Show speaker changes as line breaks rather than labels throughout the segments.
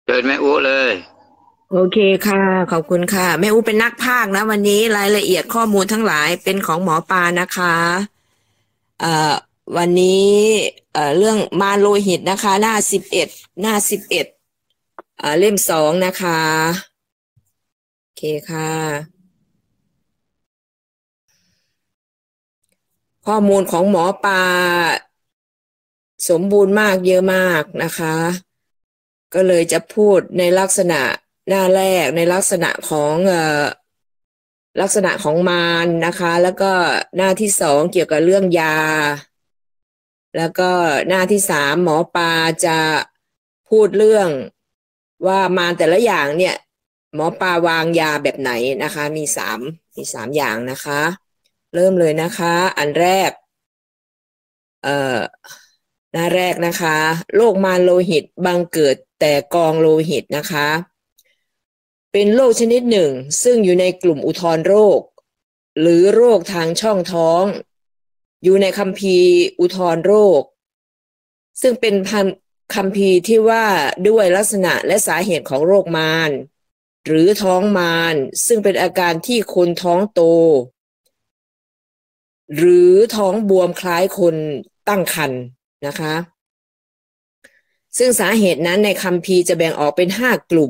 เชิญแม่อู้เลย
โอเคค่ะขอบคุณค่ะแม่อูเป็นนักพากย์นะวันนี้รายละเอียดข้อมูลทั้งหลายเป็นของหมอปลานะคะเอ่อวันนี้เรื่องมารโลหิตนะคะหน้าสิบเอ็ดเล่ม 2นะคะโอเคค่ะข้อมูลของหมอปลาสมบูรณ์มากเยอะมากนะคะก็เลยจะพูดในลักษณะหน้าแรกในลักษณะของลักษณะของมารนะคะแล้วก็หน้าที่2เกี่ยวกับเรื่องยาแล้วก็หน้าที่3หมอปลาจะพูดเรื่องว่ามารแต่ละอย่างเนี่ยหมอปลาวางยาแบบไหนนะคะมีสามอย่างนะคะเริ่มเลยนะคะอันแรกเอ่อหน้าแรกนะคะโรคมารโลหิตบังเกิดแต่กองโลหิตนะคะเป็นโรคชนิดหนึ่งซึ่งอยู่ในกลุ่มอุทธรโรคหรือโรคทางช่องท้องอยู่ในคัมภีร์อุทธรโรคซึ่งเป็นคัมภีร์ที่ว่าด้วยลักษณะและสาเหตุของโรคมารหรือท้องมารซึ่งเป็นอาการที่คนท้องโตหรือท้องบวมคล้ายคนตั้งครรภ์นะคะซึ่งสาเหตุนั้นในคัมภีร์จะแบ่งออกเป็น5 กลุ่ม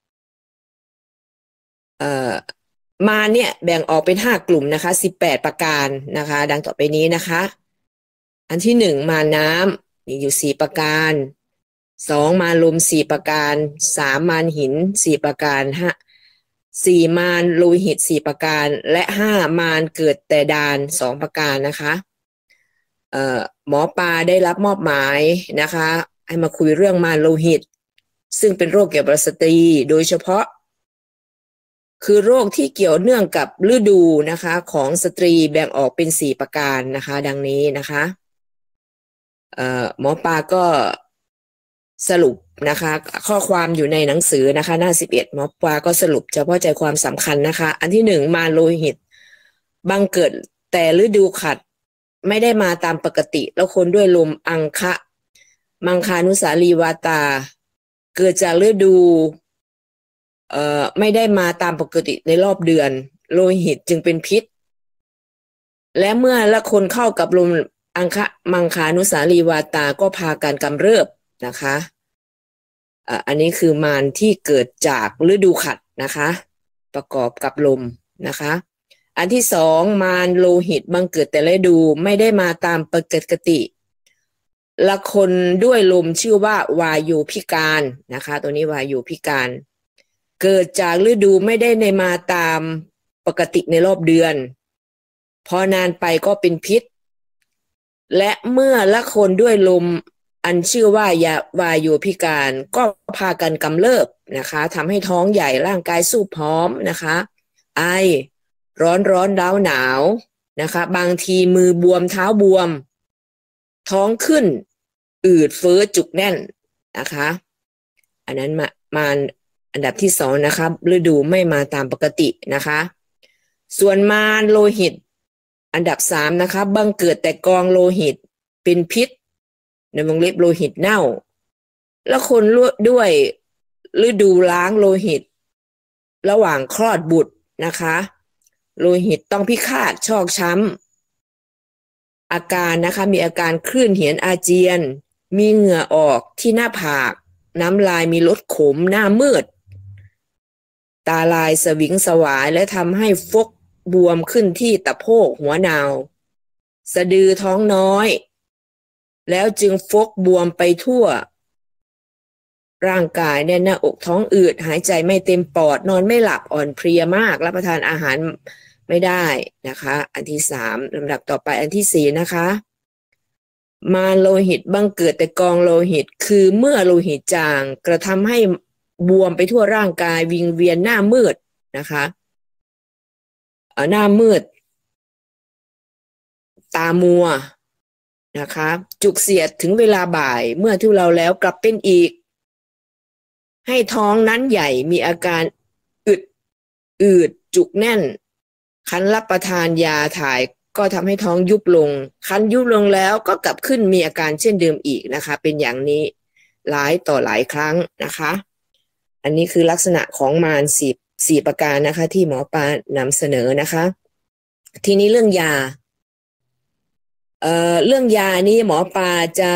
เอ่อมาเนี่ยแบ่งออกเป็น5 กลุ่มนะคะ18 ประการนะคะดังต่อไปนี้นะคะอันที่1 มาน้ำมีอยู่4 ประการ2 มาลม4 ประการ3 มารหิน4 ประการ4 มารโลหิต4 ประการและ5 มารเกิดแต่ดาน2 ประการนะคะหมอปลาได้รับมอบหมายนะคะให้มาคุยเรื่องมารโลหิตซึ่งเป็นโรคเกี่ยวกับสตรีโดยเฉพาะคือโรคที่เกี่ยวเนื่องกับฤดูนะคะของสตรีแบ่งออกเป็น4 ประการนะคะดังนี้นะคะหมอปลาก็สรุปนะคะข้อความอยู่ในหนังสือนะคะหน้า 11หมอปลาก็สรุปเฉพาะใจความสำคัญนะคะอันที่1 มารโลหิตบังเกิดแต่ฤดูขัดไม่ได้มาตามปกติแล้วคนด้วยลมอังคะมังคานุสาลีวาตาเกิดจากฤดูไม่ได้มาตามปกติในรอบเดือนโลหิตจึงเป็นพิษและเมื่อละคนเข้ากับลมอังคะมังคานุสาลีวาตาก็พากันกำเริบนะคะอันนี้คือมารที่เกิดจากฤดูขัดนะคะประกอบกับลมนะคะอันที่2มารโลหิตบังเกิดแต่ฤดูไม่ได้มาตามปกติละคนด้วยลมชื่อว่าวายุพิการนะคะตัวนี้วายุพิการเกิดจากฤดูไม่ได้ในมาตามปกติในรอบเดือนพอนานไปก็เป็นพิษและเมื่อละคนด้วยลมอันชื่อว่าวายุพิการก็พากันกำเริบนะคะทำให้ท้องใหญ่ร่างกายสู้พร้อมนะคะไอร้อนหนาวนะคะบางทีมือบวมเท้าบวมท้องขึ้นอืดเฟ้อจุกแน่นนะคะอันนั้นมาอันดับที่2นะคะฤดูไม่มาตามปกตินะคะส่วนมารโลหิตอันดับ3นะคะบังเกิดแต่กองโลหิตเป็นพิษในวงเล็บโลหิตเน่าแล้วคนด้วยฤดูล้างโลหิตระหว่างคลอดบุตรนะคะโลหิตต้องพิฆาตชอกช้ำอาการนะคะมีอาการคลื่นเหียนอาเจียนมีเหงื่อออกที่หน้าผากน้ำลายมีรสขมหน้ามืดตาลายสวิงสวายและทำให้ฟกบวมขึ้นที่ตะโพกหัวนาวสะดือท้องน้อยแล้วจึงฟกบวมไปทั่วร่างกายแน่นหน้าอกท้องอืดหายใจไม่เต็มปอดนอนไม่หลับอ่อนเพลียมากรับประทานอาหารไม่ได้นะคะอันที่3ลำดับต่อไปอันที่4นะคะมารโลหิตบังเกิดแต่กองโลหิตคือเมื่อโลหิตจางกระทำให้บวมไปทั่วร่างกายวิงเวียนหน้ามืดนะคะหน้ามืดตามัวนะคะจุกเสียดถึงเวลาบ่ายเมื่อที่เราแล้วกลับเป็นอีกให้ท้องนั้นใหญ่มีอาการอึดจุกแน่นคันรับประทานยาถ่ายก็ทำให้ท้องยุบลงคันยุบลงแล้วก็กลับขึ้นมีอาการเช่นเดิมอีกนะคะเป็นอย่างนี้หลายต่อหลายครั้งนะคะอันนี้คือลักษณะของมารสี่ประการนะคะที่หมอปลานำเสนอนะคะ ทีนี้เรื่องยาเรื่องยานี่หมอปลาจะ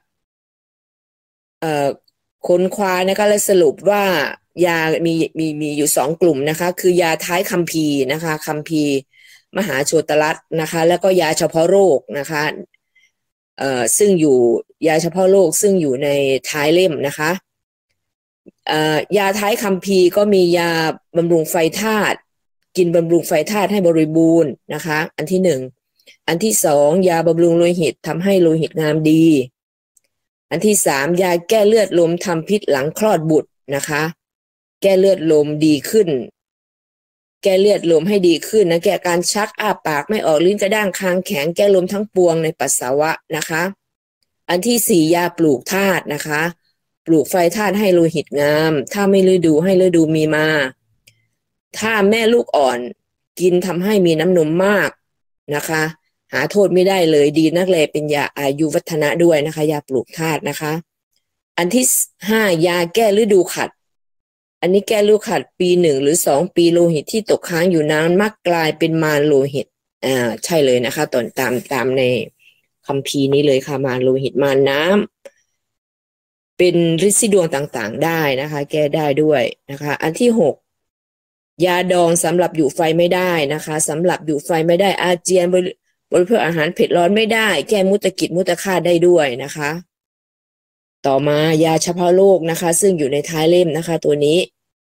ค้นคว้านะคะและสรุปว่ายามีอยู่สองกลุ่มนะคะคือยาท้ายคัมภีร์นะคะคัมภีร์มหาโชตรัสนะคะแล้วก็ยาเฉพาะโรคนะคะซึ่งอยู่ยาเฉพาะโรคซึ่งอยู่ในท้ายเล่มนะคะยาท้ายคัมภีร์ก็มียาบำรุงไฟธาตุกินบำรุงไฟธาตุให้บริบูรณ์นะคะอันที่หนึ่งอันที่สองยาบำรุงโลหิตทำให้โลหิตงามดีอันที่สามยาแก้เลือดลมทำพิษหลังคลอดบุตรนะคะแก้เลือดลมดีขึ้นแก้เลือดลมให้ดีขึ้นนะแก้การชักอ้าปากไม่ออกลิ้นกระด้างคางแข็งแก้ลมทั้งปวงในปัสสาวะนะคะอันที่สี่ยาปลูกธาตุนะคะปลูกไฟธาตุให้โลหิตงามถ้าไม่ฤดูให้ฤดูมีมาถ้าแม่ลูกอ่อนกินทำให้มีน้ำนมมากนะคะหาโทษไม่ได้เลยดีนักแลเป็นยาอายุวัฒนะด้วยนะคะยาปลูกธาตุนะคะอันที่ห้ายาแก้ฤดูขัดอันนี้แก้ฤดูขัดปีหนึ่งหรือ2 ปีโลหิตที่ตกค้างอยู่นานมักกลายเป็นมารโลหิตใช่เลยนะคะตามในคัมภีร์นี้เลยค่ะมารโลหิตมารน้ำเป็นฤทธิ์สีดวงต่างๆได้นะคะแก้ได้ด้วยนะคะอันที่6ยาดองสำหรับอยู่ไฟไม่ได้นะคะสำหรับอยู่ไฟไม่ได้อาเจียนบริโภคอาหารเผ็ดร้อนไม่ได้แก้มุตกิจมุตฆาตได้ด้วยนะคะต่อมายาเฉพาะโรคนะคะซึ่งอยู่ในท้ายเล่มนะคะตัวนี้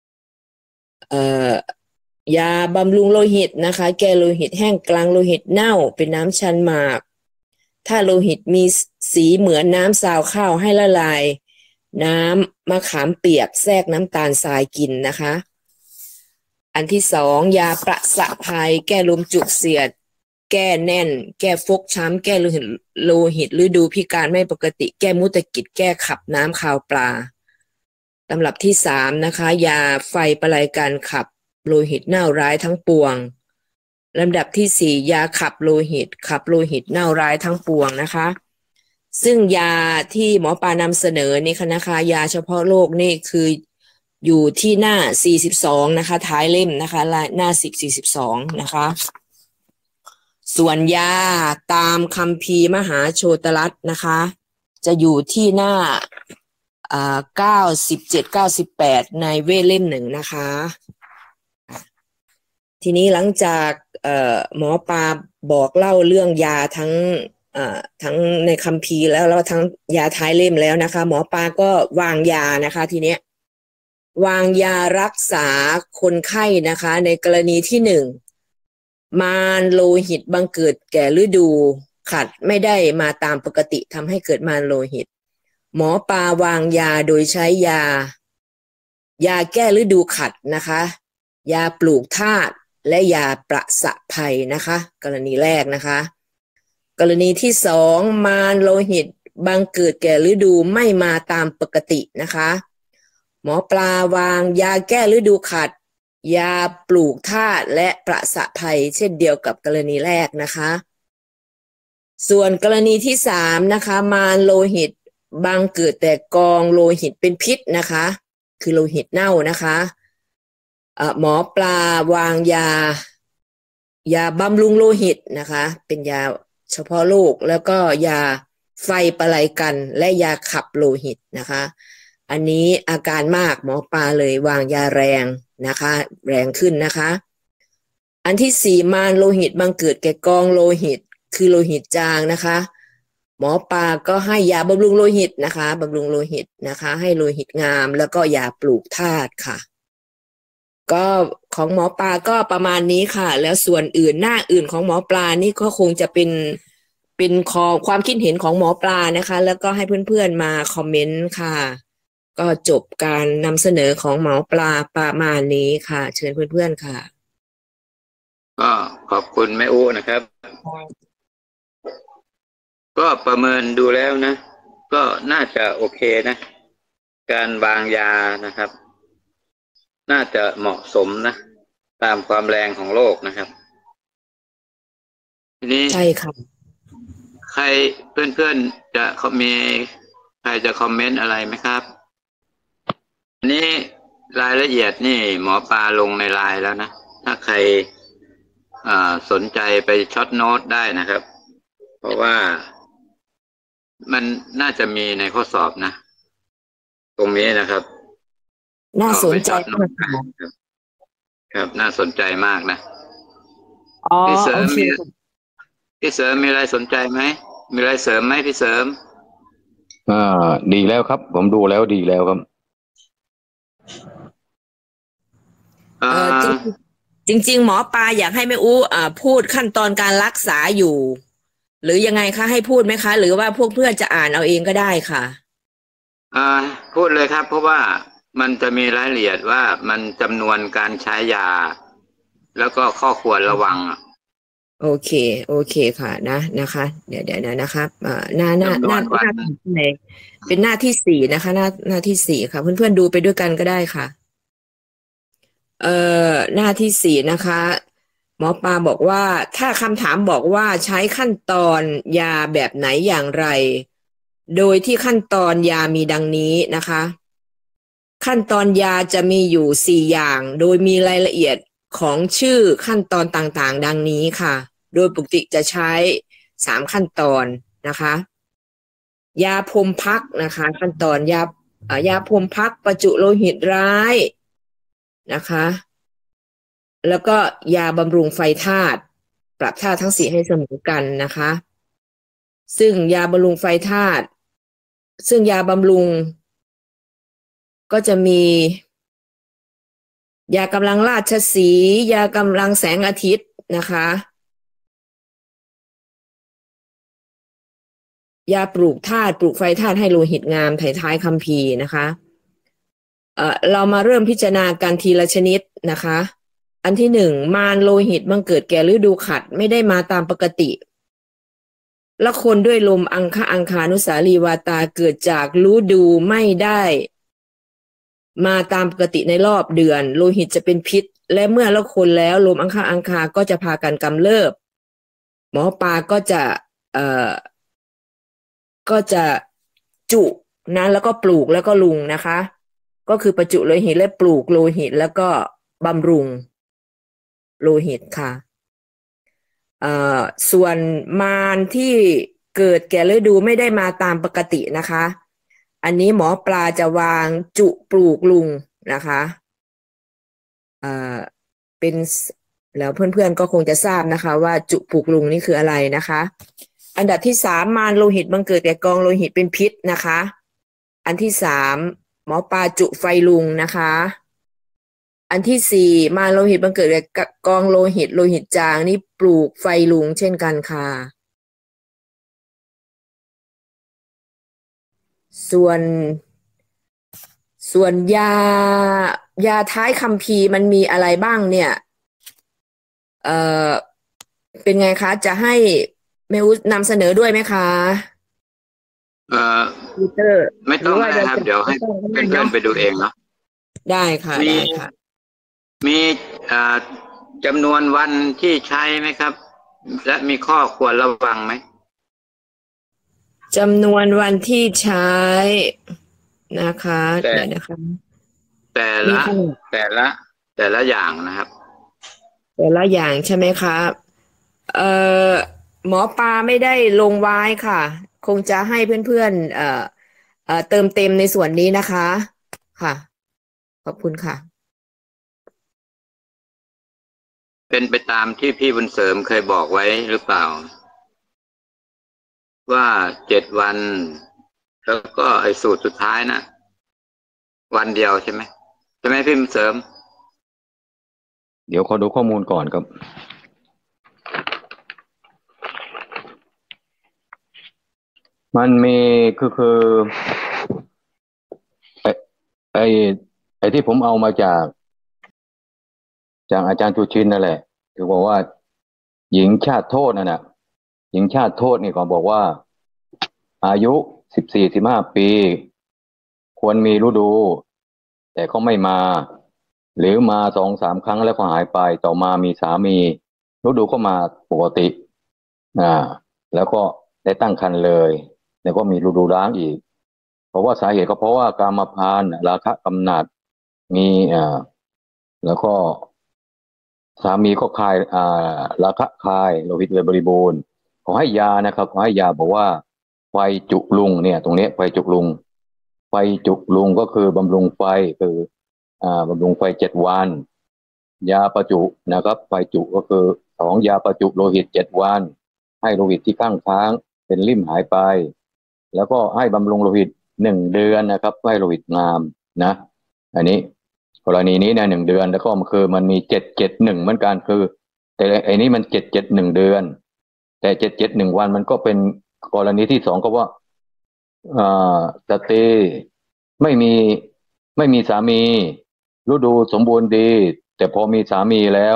ยาบำรุงโลหิตนะคะแก้โลหิตแห้งกลางโลหิตเน่าเป็นน้ำชันหมากถ้าโลหิตมีสีเหมือนน้ำซาวข้าวให้ละลายน้ำมะขามเปียกแทรกน้ำตาลทรายกินนะคะอันที่สองยาประสะภัยแก้ลมจุกเสียดแก้แน่นแก้ฟกช้ำแก้โลหิตฤดูพิการไม่ปกติแก้มุตกิจแก้ขับน้ำคาวปลาลำดับที่3นะคะยาไฟประไลการขับโลหิตเน่าร้ายทั้งปวงลำดับที่4ยาขับโลหิตเน่าร้ายทั้งปวงนะคะซึ่งยาที่หมอปลานำเสนอนี่ค่ะนะคะยาเฉพาะโรคนี่คืออยู่ที่หน้า42นะคะท้ายเล่มนะคะหน้า42นะคะส่วนยาตามคัมภีร์มหาโชตรัสนะคะจะอยู่ที่หน้า97-98ในเวทเล่มหนึ่งนะคะทีนี้หลังจากหมอปลาบอกเล่าเรื่องยาทั้งในคัมภีร์แล้วทั้งยาท้ายเล่มแล้วนะคะหมอปลาก็วางยานะคะทีเนี้ยวางยารักษาคนไข้นะคะในกรณีที่1มารโลหิตบังเกิดแก่ฤดูขัดไม่ได้มาตามปกติทำให้เกิดมารโลหิตหมอปลาวางยาโดยใช้ยาแก้ฤดูขัดนะคะยาปลูกธาตุและยาประสะภัยนะคะกรณีแรกนะคะกรณีที่2มารโลหิตบังเกิดแก่ฤดูไม่มาตามปกตินะคะหมอปลาวางยาแก้ฤดูขัดยาปลูกธาตุและประสะภัยเช่นเดียวกับกรณีแรกนะคะส่วนกรณีที่3นะคะมารโลหิตบังเกิดแต่กองโลหิตเป็นพิษนะคะคือโลหิตเน่านะคะหมอปลาวางยาบำรุงโลหิตนะคะเป็นยาเฉพาะโรคแล้วก็ยาไฟประไลกันและยาขับโลหิตนะคะอันนี้อาการมากหมอปลาเลยวางยาแรงนะคะแรงขึ้นนะคะอันที่4มารโลหิตบังเกิดแก่กองโลหิตคือโลหิตจางนะคะหมอปลาก็ให้ยาบำรุงโลหิตนะคะบำรุงโลหิตนะคะให้โลหิตงามแล้วก็ยาปลูกธาตุค่ะก็ของหมอปลาก็ประมาณนี้ค่ะแล้วส่วนอื่นหน้าอื่นของหมอปลานี่ก็คงจะเป็นความคิดเห็นของหมอปลานะคะแล้วก็ให้เพื่อนๆมาคอมเมนต์ค่ะก็จบการนำเสนอของหมอปลาประมาณนี้ค่ะเชิญเพื่อนๆค่ะ
ก็ขอบคุณแม่อูนะครับก็ประเมินดูแล้วนะก็น่าจะโอเคนะการวางยานะครับน่าจะเหมาะสมนะตามความแรงของโลกนะครับทีนี้
ใช่ค่ะ
ใครเพื่อนๆใครจะคอมเมนต์อะไรไหมครับอันนี้รายละเอียดนี่หมอปลาลงในไลน์แล้วนะ ถ้าใครสนใจไปช็อตโน้ตได้นะครับ เพราะว่ามันน่าจะมีในข้อสอบนะ ตรงนี้นะครับ
น่าสนใจ
เอาไปช็อตโน้
มา
ต
กค่ะ
ครับ น่าสนใจมากนะ
อ๋อ
พี่เสริ
โอ
ม
เค
พี่เสริมมีอะไรสนใจไหม มีอะไรเสริมไหมพี่เสริม
ดีแล้วครับ ผมดูแล้วดีแล้วครับ
จริงๆหมอปลาอยากให้แม่อู้พูดขั้นตอนการรักษาอยู่ หรือยังไงคะให้พูดไหมคะ หรือว่าพวกเพื่อนจะอ่านเอาเองก็ได้ค่ะ
พูดเลยครับ เพราะว่ามันจะมีรายละเอียดว่ามันจำนวนการใช้ยา แล้วก็ข้อควรระวัง
โอเคค่ะนะคะเดี๋ยวนะครับหน้าเป็นหน้าที่สี่นะคะ หน้าที่สี่ค่ะ เพื่อนๆดูไปด้วยกันก็ได้ค่ะหน้าที่สี่นะคะ หมอปลาบอกว่าถ้าคำถามบอกว่าใช้ขั้นตอนยาแบบไหนอย่างไร โดยที่ขั้นตอนยามีดังนี้นะคะ ขั้นตอนยาจะมีอยู่สี่อย่าง โดยมีรายละเอียดของชื่อขั้นตอนต่างๆ ดังนี้ค่ะ โดยปกติจะใช้3ขั้นตอนนะคะ ยาพรมพักนะคะ ขั้นตอนยาพรมพักประจุโลหิตร้ายนะคะ แล้วก็ยาบำรุงไฟธาตุปรับธาตุทั้งสี่ให้เสมอกันนะคะ ซึ่งยาบำรุงไฟธาตุซึ่งยาบำรุงก็จะมียากำลังราชสีห์ยากำลังแสงอาทิตย์นะคะยาปลูกธาตุปลูกไฟธาตุให้โลหิตงามท้ายคัมภีร์นะคะเรามาเริ่มพิจารณากันทีละชนิดนะคะ อันที่หนึ่งมารโลหิตบังเกิดแก่ฤดูขัดไม่ได้มาตามปกติและคนด้วยลมอังคานุสาลีวาตาเกิดจากฤดูไม่ได้มาตามปกติในรอบเดือนโลหิตจะเป็นพิษและเมื่อละคนแล้วลมอังคาก็จะพากันกำเริบหมอปลาก็จะจุนะแล้วก็ปลูกแล้วก็ลุงนะคะ ก็คือประจุโลหิตและปลูกโลหิตแล้วก็บำรุงโลหิตค่ะส่วนมารที่เกิดแก่ฤดูไม่ได้มาตามปกตินะคะ อันนี้หมอปลาจะวางจุปลูกลุงนะคะเป็นแล้วเพื่อนๆก็คงจะทราบนะคะว่าจุปลูกลุงนี่คืออะไรนะคะ อันดับที่3มารโลหิตบังเกิดแก่กองโลหิตเป็นพิษนะคะอันที่3หมอปลาจุไฟลุงนะคะอันที่4มารโลหิตบังเกิดแก่กองโลหิตจางนี่ปลูกไฟลุงเช่นกันค่ะส่วนยาท้ายคัมภีร์มันมีอะไรบ้างเนี่ยเป็นไงคะจะให้แม่อุ๊นำเสนอด้วยไหมคะ
ไม่ต้องนะครับเดี๋ยวให้เพื่อนๆไปดูเองเนาะ
ได้ค่ะ
มีจำนวนวันที่ใช้ไหมครับและมีข้อควรระวังไหม
จำนวนวันที่ใช้นะคะเดี๋ยวนะคะ
แต่ละอย่างนะครับ
แต่ละอย่างใช่ไหมคะหมอปลาไม่ได้ลงไว้ค่ะ คงจะให้เพื่อนๆเติมเต็มในส่วนนี้นะคะค่ะขอบคุณค่ะ
เป็นไปตามที่พี่บุญเสริมเคยบอกไว้หรือเปล่าว่า7 วันแล้วก็ไอ้สูตรสุดท้ายนะวันเดียวใช่ไหมพี่บุญเสริม
เดี๋ยวขอดูข้อมูลก่อนครับมันมีคือไอ้ที่ผมเอามาจากอาจารย์ชูชินนั่นแหละคือบอกว่าหญิงชาติโทษนั่นน่ะหญิงชาติโทษนี่ก็บอกว่าอายุ14-15 ปีควรมีฤดูแต่เขาไม่มาหรือมา2-3 ครั้งแล้วก็หายไปต่อมามีสามีฤดูก็มาปกติแล้วก็ได้ตั้งครรภ์เลยแล้วก็มีฤดูร้างอีกเพราะว่าสาเหตุก็เพราะว่ากามพาลราคะกำหนัดมีแล้วก็สามีก็คายระคะคายโลหิตเลยบริบูรณ์ขอให้ยานะครับขอให้ยาบอกว่าไฟจุลุงเนี่ยตรงนี้ไฟจุลุงไฟจุลุงก็คือบำรุงไฟคือบำรุงไฟ7 วันยาประจุนะครับไฟจุก็คือ2 ยาประจุโลหิต7 วันให้โลหิตที่ข้างค้างเป็นริ่มหายไปแล้วก็ให้บำรุงโลหิต1 เดือนนะครับให้โลหิตงามนะอันนี้กรณีนี้เนี่ย1 เดือนแล้วก็คือมันมี771เหมือนกันคือแต่ไอ้นี้มัน771 เดือนแต่771 วันมันก็เป็นกรณีที่2ก็ว่าสตรีไม่มีสามีฤดูสมบูรณ์ดีแต่พอมีสามีแล้ว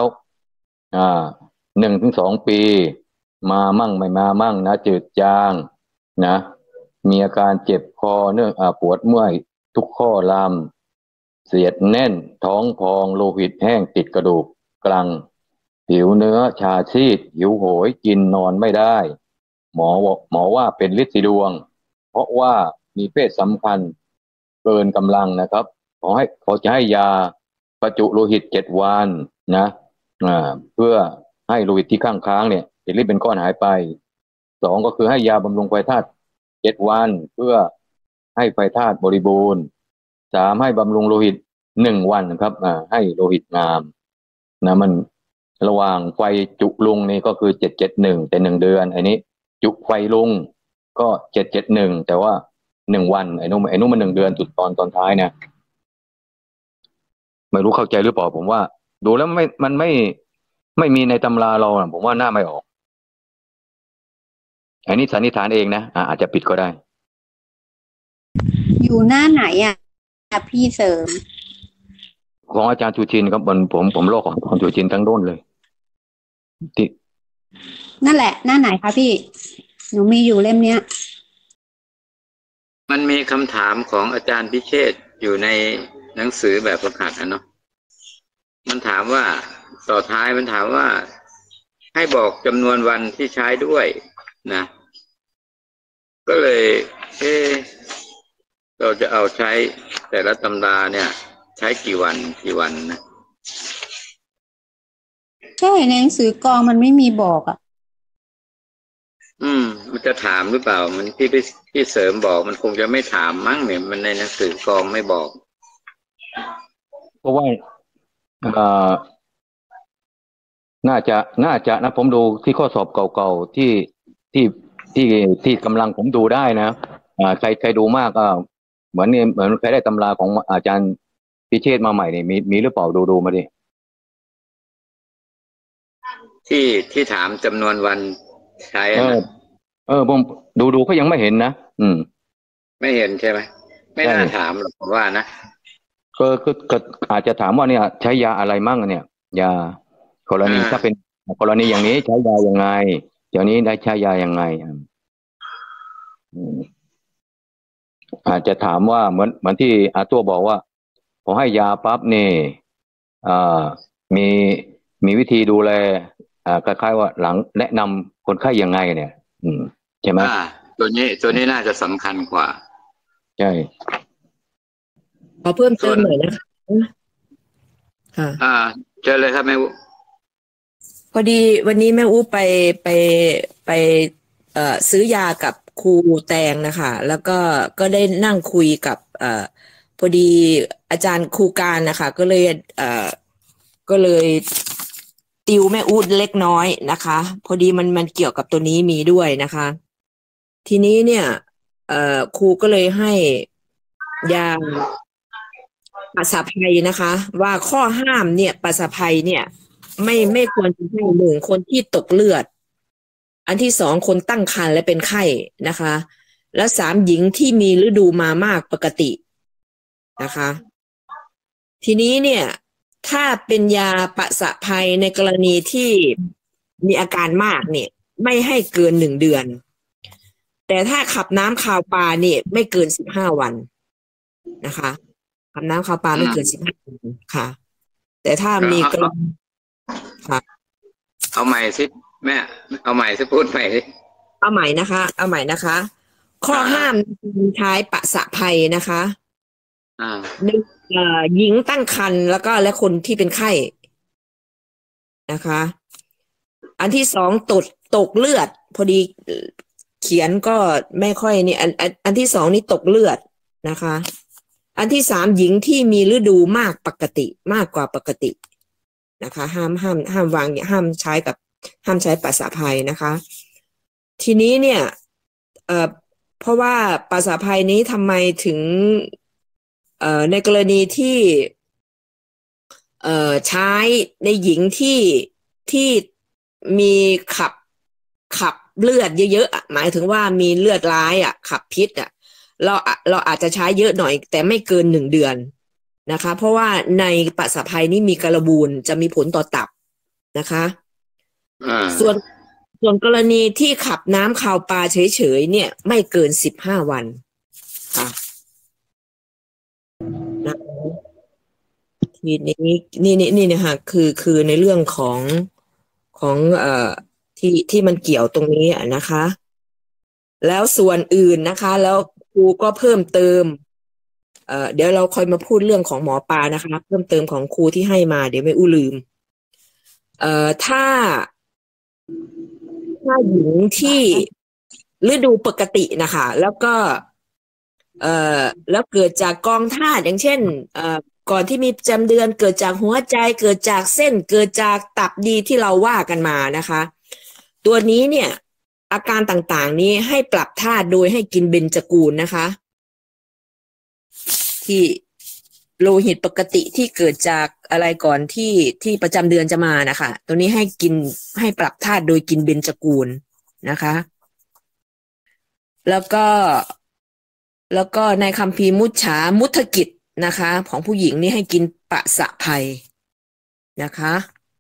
1 ถึง 2 ปีมามั่งไม่มามั่งนะจืดจางนะมีอาการเจ็บคอเนื่องปวดเมื่อยทุกข้อลำเสียดแน่นท้องพองโลหิตแห้งติดกระดูกกรังผิวเนื้อชาซีดหิวโหยกินนอนไม่ได้หมอว่าเป็นฤทธิ์สีดวงเพราะว่ามีเพศสัมพันธ์เกินกำลังนะครับเขาจะให้ยาประจุโลหิต7 วันนะเพื่อให้โลหิตที่ข้างค้างเนี่ยจะรีบเป็นก้อนหายไป2ก็คือให้ยาบำรุงไฟธาตุ7 วันเพื่อให้ไฟธาตุบริบูรณ์3ให้บำรุงโลหิต1 วันนะครับให้โลหิตงามนะมันระหว่างไฟจุลุงนี่ก็คือ771แต่1 เดือนอันนี้จุไฟลุงก็771แต่ว่า1 วันไอ้นู้นมัน1 เดือนจุดตอนท้ายนะไม่รู้เข้าใจหรือเปล่าผมว่าดูแล้วมันไม่มีในตำราเราผมว่าหน้าไม่ออกอันนี้สันนิษฐานเองนะอาจจะผิดก็ได้
อยู่หน้าไหนพี่เสริม
ของอาจารย์ชูชินครับผมโลกของชูชินทั้งโน้นเลยที่
นั่นแหละหน้าไหนคะพี่หนูมีอยู่เล่มเนี้ย
มันมีคำถามของอาจารย์พิเชษฐ์อยู่ในหนังสือแบบฝึกหัดเนาะมันถามว่าต่อท้ายมันถามว่าให้บอกจำนวนวันที่ใช้ด้วยนะก็เลยเราจะเอาใช้แต่ละตำราเนี่ยใช้กี่วันนะ
ใช่ในหนังสือกองมันไม่มีบอก
มันจะถามหรือเปล่ามันพี่เสริมบอกมันคงจะไม่ถามมั้งเนี่ยมันในหนังสือกองไม่บอก
เพราะว่าน่าจะนะผมดูที่ข้อสอบเก่าๆที่กำลังผมดูได้นะใครดูมากก็เหมือนใครได้ตำราของอาจารย์พิเชษมาใหม่นี่มีหรือเปล่าดูมาดิ
ที่ถามจำนวนวันใช้
ผมดูก็ยังไม่เห็นนะ
ไม่เห็นใช่ไหมไม่น่าถามหรอกผมว่านะ
ก็อาจจะถามว่าเนี่ยใช้ยาอะไรมั่งเนี่ยยากรณีถ้าเป็นกรณีอย่างนี้ใช้ยายังไงเดี๋ยวนี้ได้ใช้ยายังไงอาจจะถามว่าเหมือนที่อาตัวบอกว่าพอให้ยาปั๊บนี่มีวิธีดูแลคล้ายๆว่าหลังแนะนำคนไข้ยังไงเนี่ยใช่ไหม
ตัวนี้น่าจะสำคัญกว่า
ใช่
ขอเพิ่มเติมหน่อยนะคะ
ค่ะเจอเลยครับแม่อู
พอดีวันนี้แม่อูไปซื้อยากับครูแตงนะคะแล้วก็ได้นั่งคุยกับพอดีอาจารย์ครูการนะคะก็เลยติวแม่อูดเล็กน้อยนะคะพอดีมันเกี่ยวกับตัวนี้มีด้วยนะคะทีนี้เนี่ยครูก็เลยให้ยาปัสสาวะภัยนะคะว่าข้อห้ามเนี่ยปัสสาวะภัยเนี่ยไม่ควรจะให้1คนที่ตกเลือดอันที่2คนตั้งครรภ์และเป็นไข้นะคะและ3หญิงที่มีฤดูมามากปกตินะคะทีนี้เนี่ยถ้าเป็นยาปัสสาวะภัยในกรณีที่มีอาการมากเนี่ยไม่ให้เกิน1 เดือนแต่ถ้าขับน้ำคาวปลาเนี่ยไม่เกิน15 วันนะคะขับน้ำคาวปลาไม่เกิน15 วันค่ะแต่ถ้ามีกรณีค่ะ
เอาใหม่สิแม่เอาใหม่สิพูดใหม่สิ
เอาใหม่นะคะข้อห้ามใช้ปัสสาวะภัยนะคะ
อ่า
หนึ่งหญิงตั้งครรภ์และคนที่เป็นไข้นะคะ อันที่สองตกเลือด พอดีเขียนก็ไม่ค่อยนี่อันที่สองนี่ตกเลือดนะคะ อันที่สามหญิงที่มีฤดูมากกว่าปกตินะคะห้ามวางห้ามใช้ปัสสาวะภัยนะคะ ทีนี้เนี่ยเพราะว่าปัสสาวะภัยนี้ทำไมถึงในกรณีที่ใช้ในหญิงที่มีขับเลือดเยอะๆหมายถึงว่ามีเลือดร้ายขับพิษเราอาจจะใช้เยอะหน่อยแต่ไม่เกิน1 เดือนนะคะเพราะว่าในปัสสาวะภัยนี้มีกระบูนจะมีผลต่อตับนะคะส่วนกรณีที่ขับน้ำข่าวปลาเฉยๆเนี่ยไม่เกิน15 วันค่ะทีนี้นี่นะคะคือในเรื่องของที่มันเกี่ยวตรงนี้นะคะ แล้วส่วนอื่นนะคะแล้วครูก็เพิ่มเติมเดี๋ยวเราค่อยมาพูดเรื่องของหมอปลานะคะเพิ่มเติมของครูที่ให้มาเดี๋ยวไม่อู้ลืมถ้าหญิงที่ฤดูปกตินะคะแล้วก็แล้วเกิดจากกองธาตุอย่างเช่นก่อนที่มีประจำเดือนเกิดจากหัวใจเกิดจากเส้นเกิดจากตับดีที่เราว่ากันมานะคะตัวนี้เนี่ยอาการต่างๆนี้ให้ปรับธาตุโดยให้กินเบญจกูลนะคะที่โลหิตปกติที่เกิดจากอะไรก่อนที่ประจำเดือนจะมานะคะตัวนี้ให้ปรับธาตุโดยกินเบญจกูลนะคะแล้วก็ในคัมภีร์มุทกิจนะคะของผู้หญิงนี่ให้กินปะสะภัยนะคะ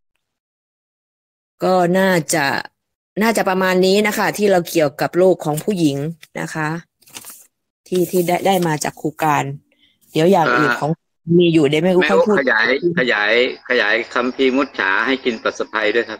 ก็น่าจะประมาณนี้นะคะที่เราเกี่ยวกับโรคของผู้หญิงนะคะที่ได้มาจากครูการเดี๋ยวอย่างอื่นของมีอยู่ได้ไม่รู้ค่อยพูด
ขยายคัมภีร์มุจฉาให้กินปัสสะภัยด้วยครับ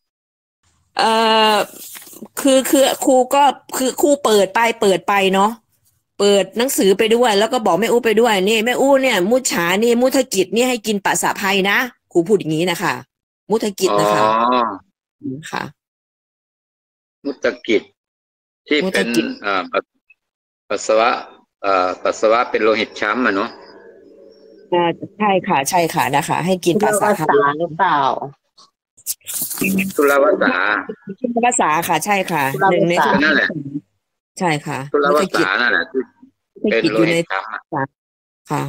คือครูก็คือครูเปิดไปเนาะเปิดหนังสือไปด้วยแล้วก็บอกแม่อู้ไปด้วยนี่แม่อู้เนี่ยมุจฉานี่มุทกิจนี่ให้กินปะสะภัยนะครูพูดอย่างนี้นะคะมุทกิจนะคะค่ะ
มุตกิจที่เป็นปัสสาวะเป็นโลหิตช้ำเนาะ
ใช่ค่ะนะคะให้กินปะสะภัย
หรือเปล่า
ทุลวสา
ค่ะใช่ค่ะหนึ่งใน
นั่นแหละ
ใช่ค่ะ
ทุลวสานั่นแหละที่เป็นโลหิตช้ำ
ค่ะ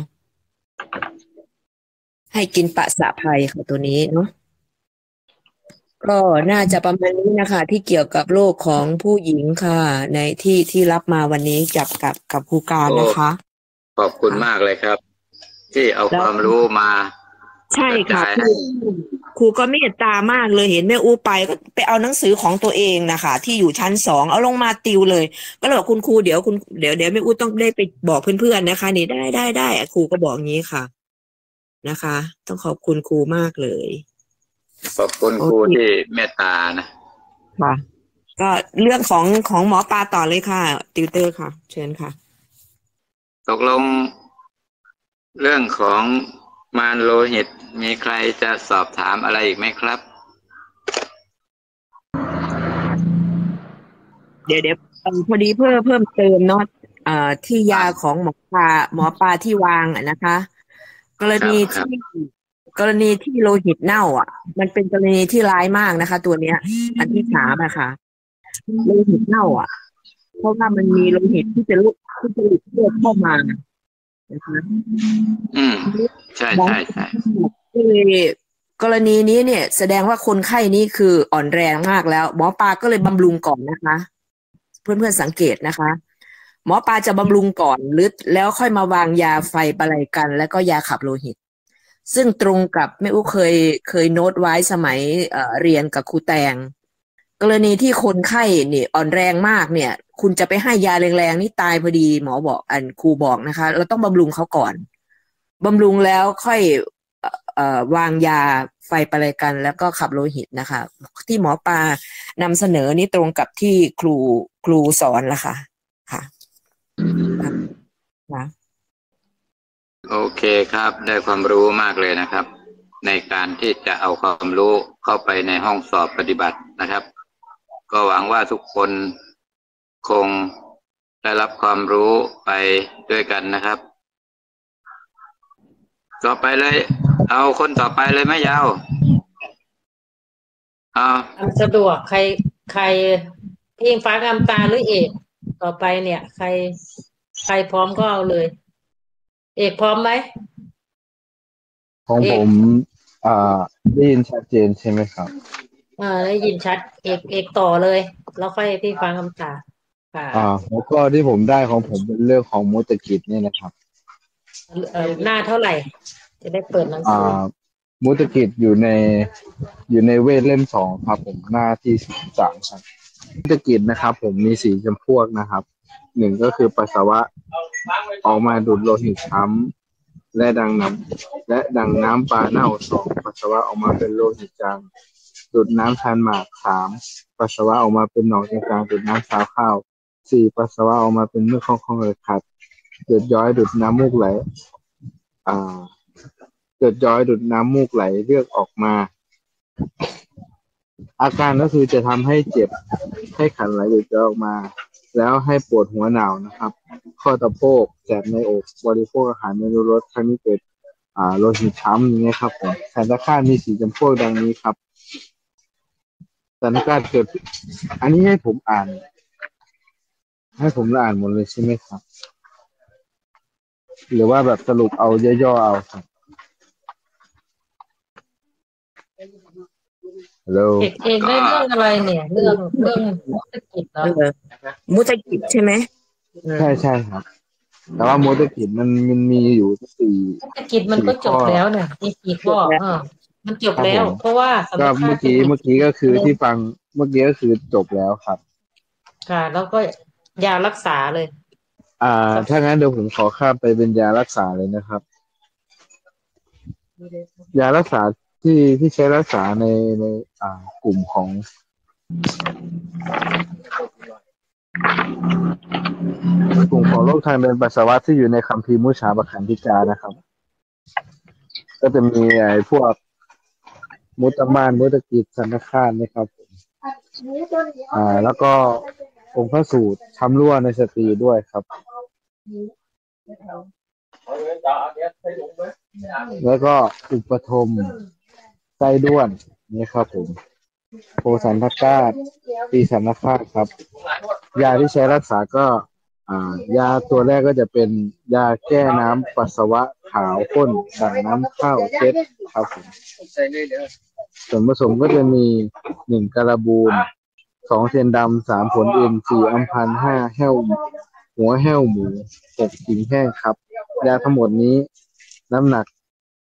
ให้กินปะสะภัยค่ะตัวนี้เนาะก็น่าจะประมาณนี้นะคะที่เกี่ยวกับโรคของผู้หญิงค่ะในที่รับมาวันนี้กับครูการนะคะ
ขอบคุณมากเลยครับที่เอาความรู้มา
ใช่ค่ะครูก็เมตตามากเลยเห็นแม่อู้ไปก็ไปเอาหนังสือของตัวเองนะคะที่อยู่ชั้น2เอาลงมาติวเลยก็เลยบอกคุณครูเดี๋ยวแม่อู้ต้องได้ไปบอกเพื่อนๆนะคะนี่ได้ครูก็บอกงี้ค่ะนะคะต้องขอบคุณครูมากเลย
ขอบคุณครูที่เมตตานะ
ค่ะก็เรื่องของหมอปลาต่อเลยค่ะติวเตอร์ค่ะเชิญค่ะ
ตกลงเรื่องของมารโลหิตมีใครจะสอบถามอะไรอีกไหมครับ
เดี๋ยวพอดีเพิ่มเติมเนาะที่ยาของหมอปลาที่วางนะคะกรณีที่โลหิตเน่ามันเป็นกรณีที่ร้ายมากนะคะตัวเนี้ยอันที่3ค่ะโลหิตเน่าเพราะว่ามันมีโลหิตที่จะลุกเลือดเข้ามานะคะ
ใช่
กรณีนี้เนี่ยแสดงว่าคนไข้นี้คืออ่อนแรงมากแล้วหมอปลาก็เลยบำรุงก่อนนะคะเพื่อนสังเกตนะคะหมอปลาจะบำรุงก่อนหรือแล้วค่อยมาวางยาไฟปะไลกันแล้วก็ยาขับโลหิตซึ่งตรงกับแม่อู้เคยโน้ตไว้สมัยเรียนกับครูแตงกรณีที่คนไข้เนี่ยอ่อนแรงมากเนี่ยคุณจะไปให้ยาแรงๆนี่ตายพอดีหมอบอกครูบอกนะคะเราต้องบำรุงเขาก่อนบำรุงแล้วค่อยวางยาไฟปะไลกันแล้วก็ขับโลหิตนะคะที่หมอปลานำเสนอนี่ตรงกับที่ครูสอนละค่ะ
โอเคครับได้ความรู้มากเลยนะครับ ในการที่จะเอาความรู้เข้าไปในห้องสอบปฏิบัตินะครับ ก็หวังว่าทุกคนคงได้รับความรู้ไปด้วยกันนะครับต่อไปเลย เอาคนต่อไปเลยไหมยาวเอา
สะดวกใครพี่อิงฟ้างามตาหรือเอกต่อไปเนี่ย ใครพร้อมก็เอาเลย เอกพร้อมไหม
ของ
เอ
ผ
ก
มได้ยินชัดเจนใช่ไหมครับ
ได้ยินชัดเอกต่อเลย แล้วค่อยพี่ฟังคำตอบค่ะ
แล้วก็ที่ผมได้ของผมเป็นเรื่องของมุตกิจเนี่ยนะครับ
หน้าเท่าไหร่ จะได้เปิดหนังสือ
มุตกิจอยู่ในเวทเล่ม2ครับผมหน้าที่13ครับมุตกิจนะครับผมมี4จำพวกนะครับ1ก็คือปัสสาวะออกมาดูดโลหิตช้ำและดังน้ำปลาเน่า2ปัสสาวะออกมาเป็นโลหิตจางดูดน้ำชันหมาก3ปัสสาวะออกมาเป็นหนองจางๆดูดน้ำสาวข้าว4ปัสสาวะออกมาเป็นเมือกคล่องๆเลยขัดเกิดย้อยดูดน้ำมูกไหลเกิดย้อยดูดน้ำมูกไหลเลือดออกมาอาการก็คือจะทำให้เจ็บให้ขันไหลหรือจะออกมาแล้วให้ปวดหัวหนาวนะครับข้อตะโพกแสบในอกบริโภคอาหารไม่รู้รสครั้งนี้เกิดโลหิตช้ำอย่างเงี้ยครับผมสันตคาตมี4จำพวกดังนี้ครับสันตคาตเกิดอันนี้ให้ผมอ่านหมดเลยใช่ไหมครับหรือว่าแบบสรุปเอาย่อๆเอาครับฮัลโหล
เอกได้เรื่องอะไรเนี่ย เรื่องมุตกิจเหรอ
มุตกิจใช่ไหม
ใช่ครับแต่ว่ามุตกิจมันมีอยู่
มุตกิจมันก็จบแล้วเนี่ยมี4ข้อมันจบแล้ว เพราะว่า
ก็เมื่อกี้ก็คือที่ฟังเมื่อกี้ก็คือจบแล้วครับ
ค่ะแล้วก็ยารักษาเลย
ถ้างั้นเดี๋ยวผมขอข้ามไปเป็นยารักษาเลยนะครับยารักษาที่ใช้รักษาในกลุ่มของโรคทางเดินปัสสาวะที่อยู่ในคัมภีร์มุฉาปขันธิกานะครับก็จะมีพวกมุตตมานมุตกิจสันตคาตนะครับแล้วก็องค์พระสูตรช้ำรั่วในสตรีด้วยครับแล้วก็อุปทมไส้ด้วนนี่ครับผมโพสันทกาตปีสันทคาตครับยาที่ใช้รักษาก็ยาตัวแรกก็จะเป็นยาแก้น้ำปัสสาวะขาวข้นดั่งน้ำข้าวเจ็ดครับผมส่วนผสมก็จะมี1การบูน2เทียนดำ3ผลอิน4อัมพัน5แห้วหัวแห้วหมู6ขิงแห้งครับยาทั้งหมดนี้น้ำหนัก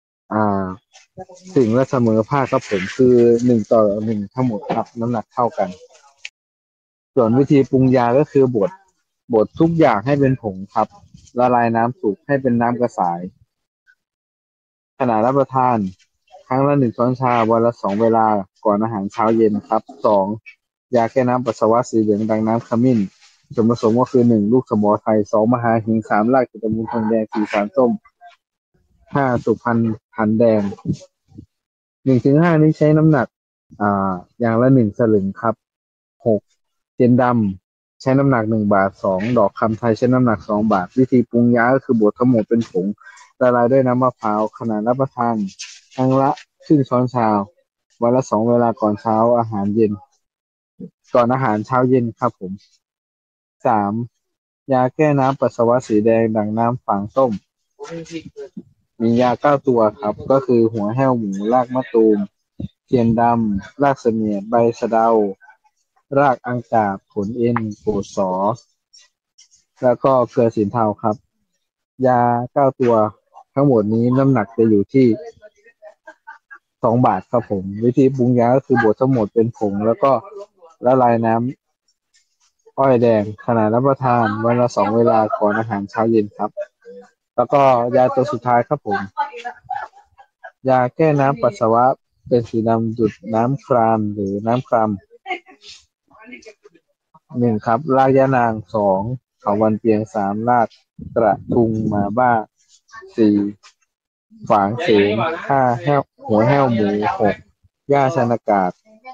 สิ่งและเสมอภาคครับผมคือ1:1ทั้งหมดครับน้ำหนักเท่ากันส่วนวิธีปรุงยาก็คือบดทุกอย่างให้เป็นผงครับละลายน้ำสุกให้เป็นน้ำกระสายขณะรับประทานครั้งละ1ช้อนชาวันละ2เวลาก่อนอาหารเช้าเย็นครับ2ยาแก้น้ำปัสสาวะสีเหลืองดังน้ำขมิ้นส่วนผสมก็คือ1ลูกสมอไทย2มหาหิง3รากตะมูลทองแดง4สารส้ม5สุพรรณหันแดง 1-5 นี้ใช้น้ำหนักอย่างละ1สลึงครับ6เทียนดำใช้น้ำหนัก1บาท2ดอกคำไทยใช้น้ำหนัก2บาทวิธีปรุงยาก็คือบดทั้งหมดเป็นผงละลายด้วยน้ำมะพร้าวขณะรับประทานครั้งละครึ่งช้อนชาวันละ2เวลาก่อนอาหารเช้าเย็นครับผม3ยาแก้น้ำปัสสาวะสีแดงดังน้ำฝางส้มมียา9ตัวครับก็คือหัวแห้วหมูรากมะตูมเทียนดำรากเสนียดใบสะเดารากอังกาบผลเอ็นโกดสอแล้วก็เกลือสินเทาครับยา9ตัวทั้งหมดนี้น้ำหนักจะอยู่ที่2บาทครับผมวิธีปรุงยาก็คือบดทั้งหมดเป็นผงแล้วก็ละลายน้ำอ้อยแดงขณะรับประทานวันละ2เวลาก่อนอาหารเช้าเย็นครับแล้วก็ยาตัวสุดท้ายครับผมยาแก้น้ำปัสสาวะเป็นสีดำดุจน้ำครามหรือน้ำคราม1ครับรากยะนาง2เขาวันเปียง3รากกระทุงหมาบ้า 4ฝางเสน5หัวแห้วหมู6หญ้าชนากาศ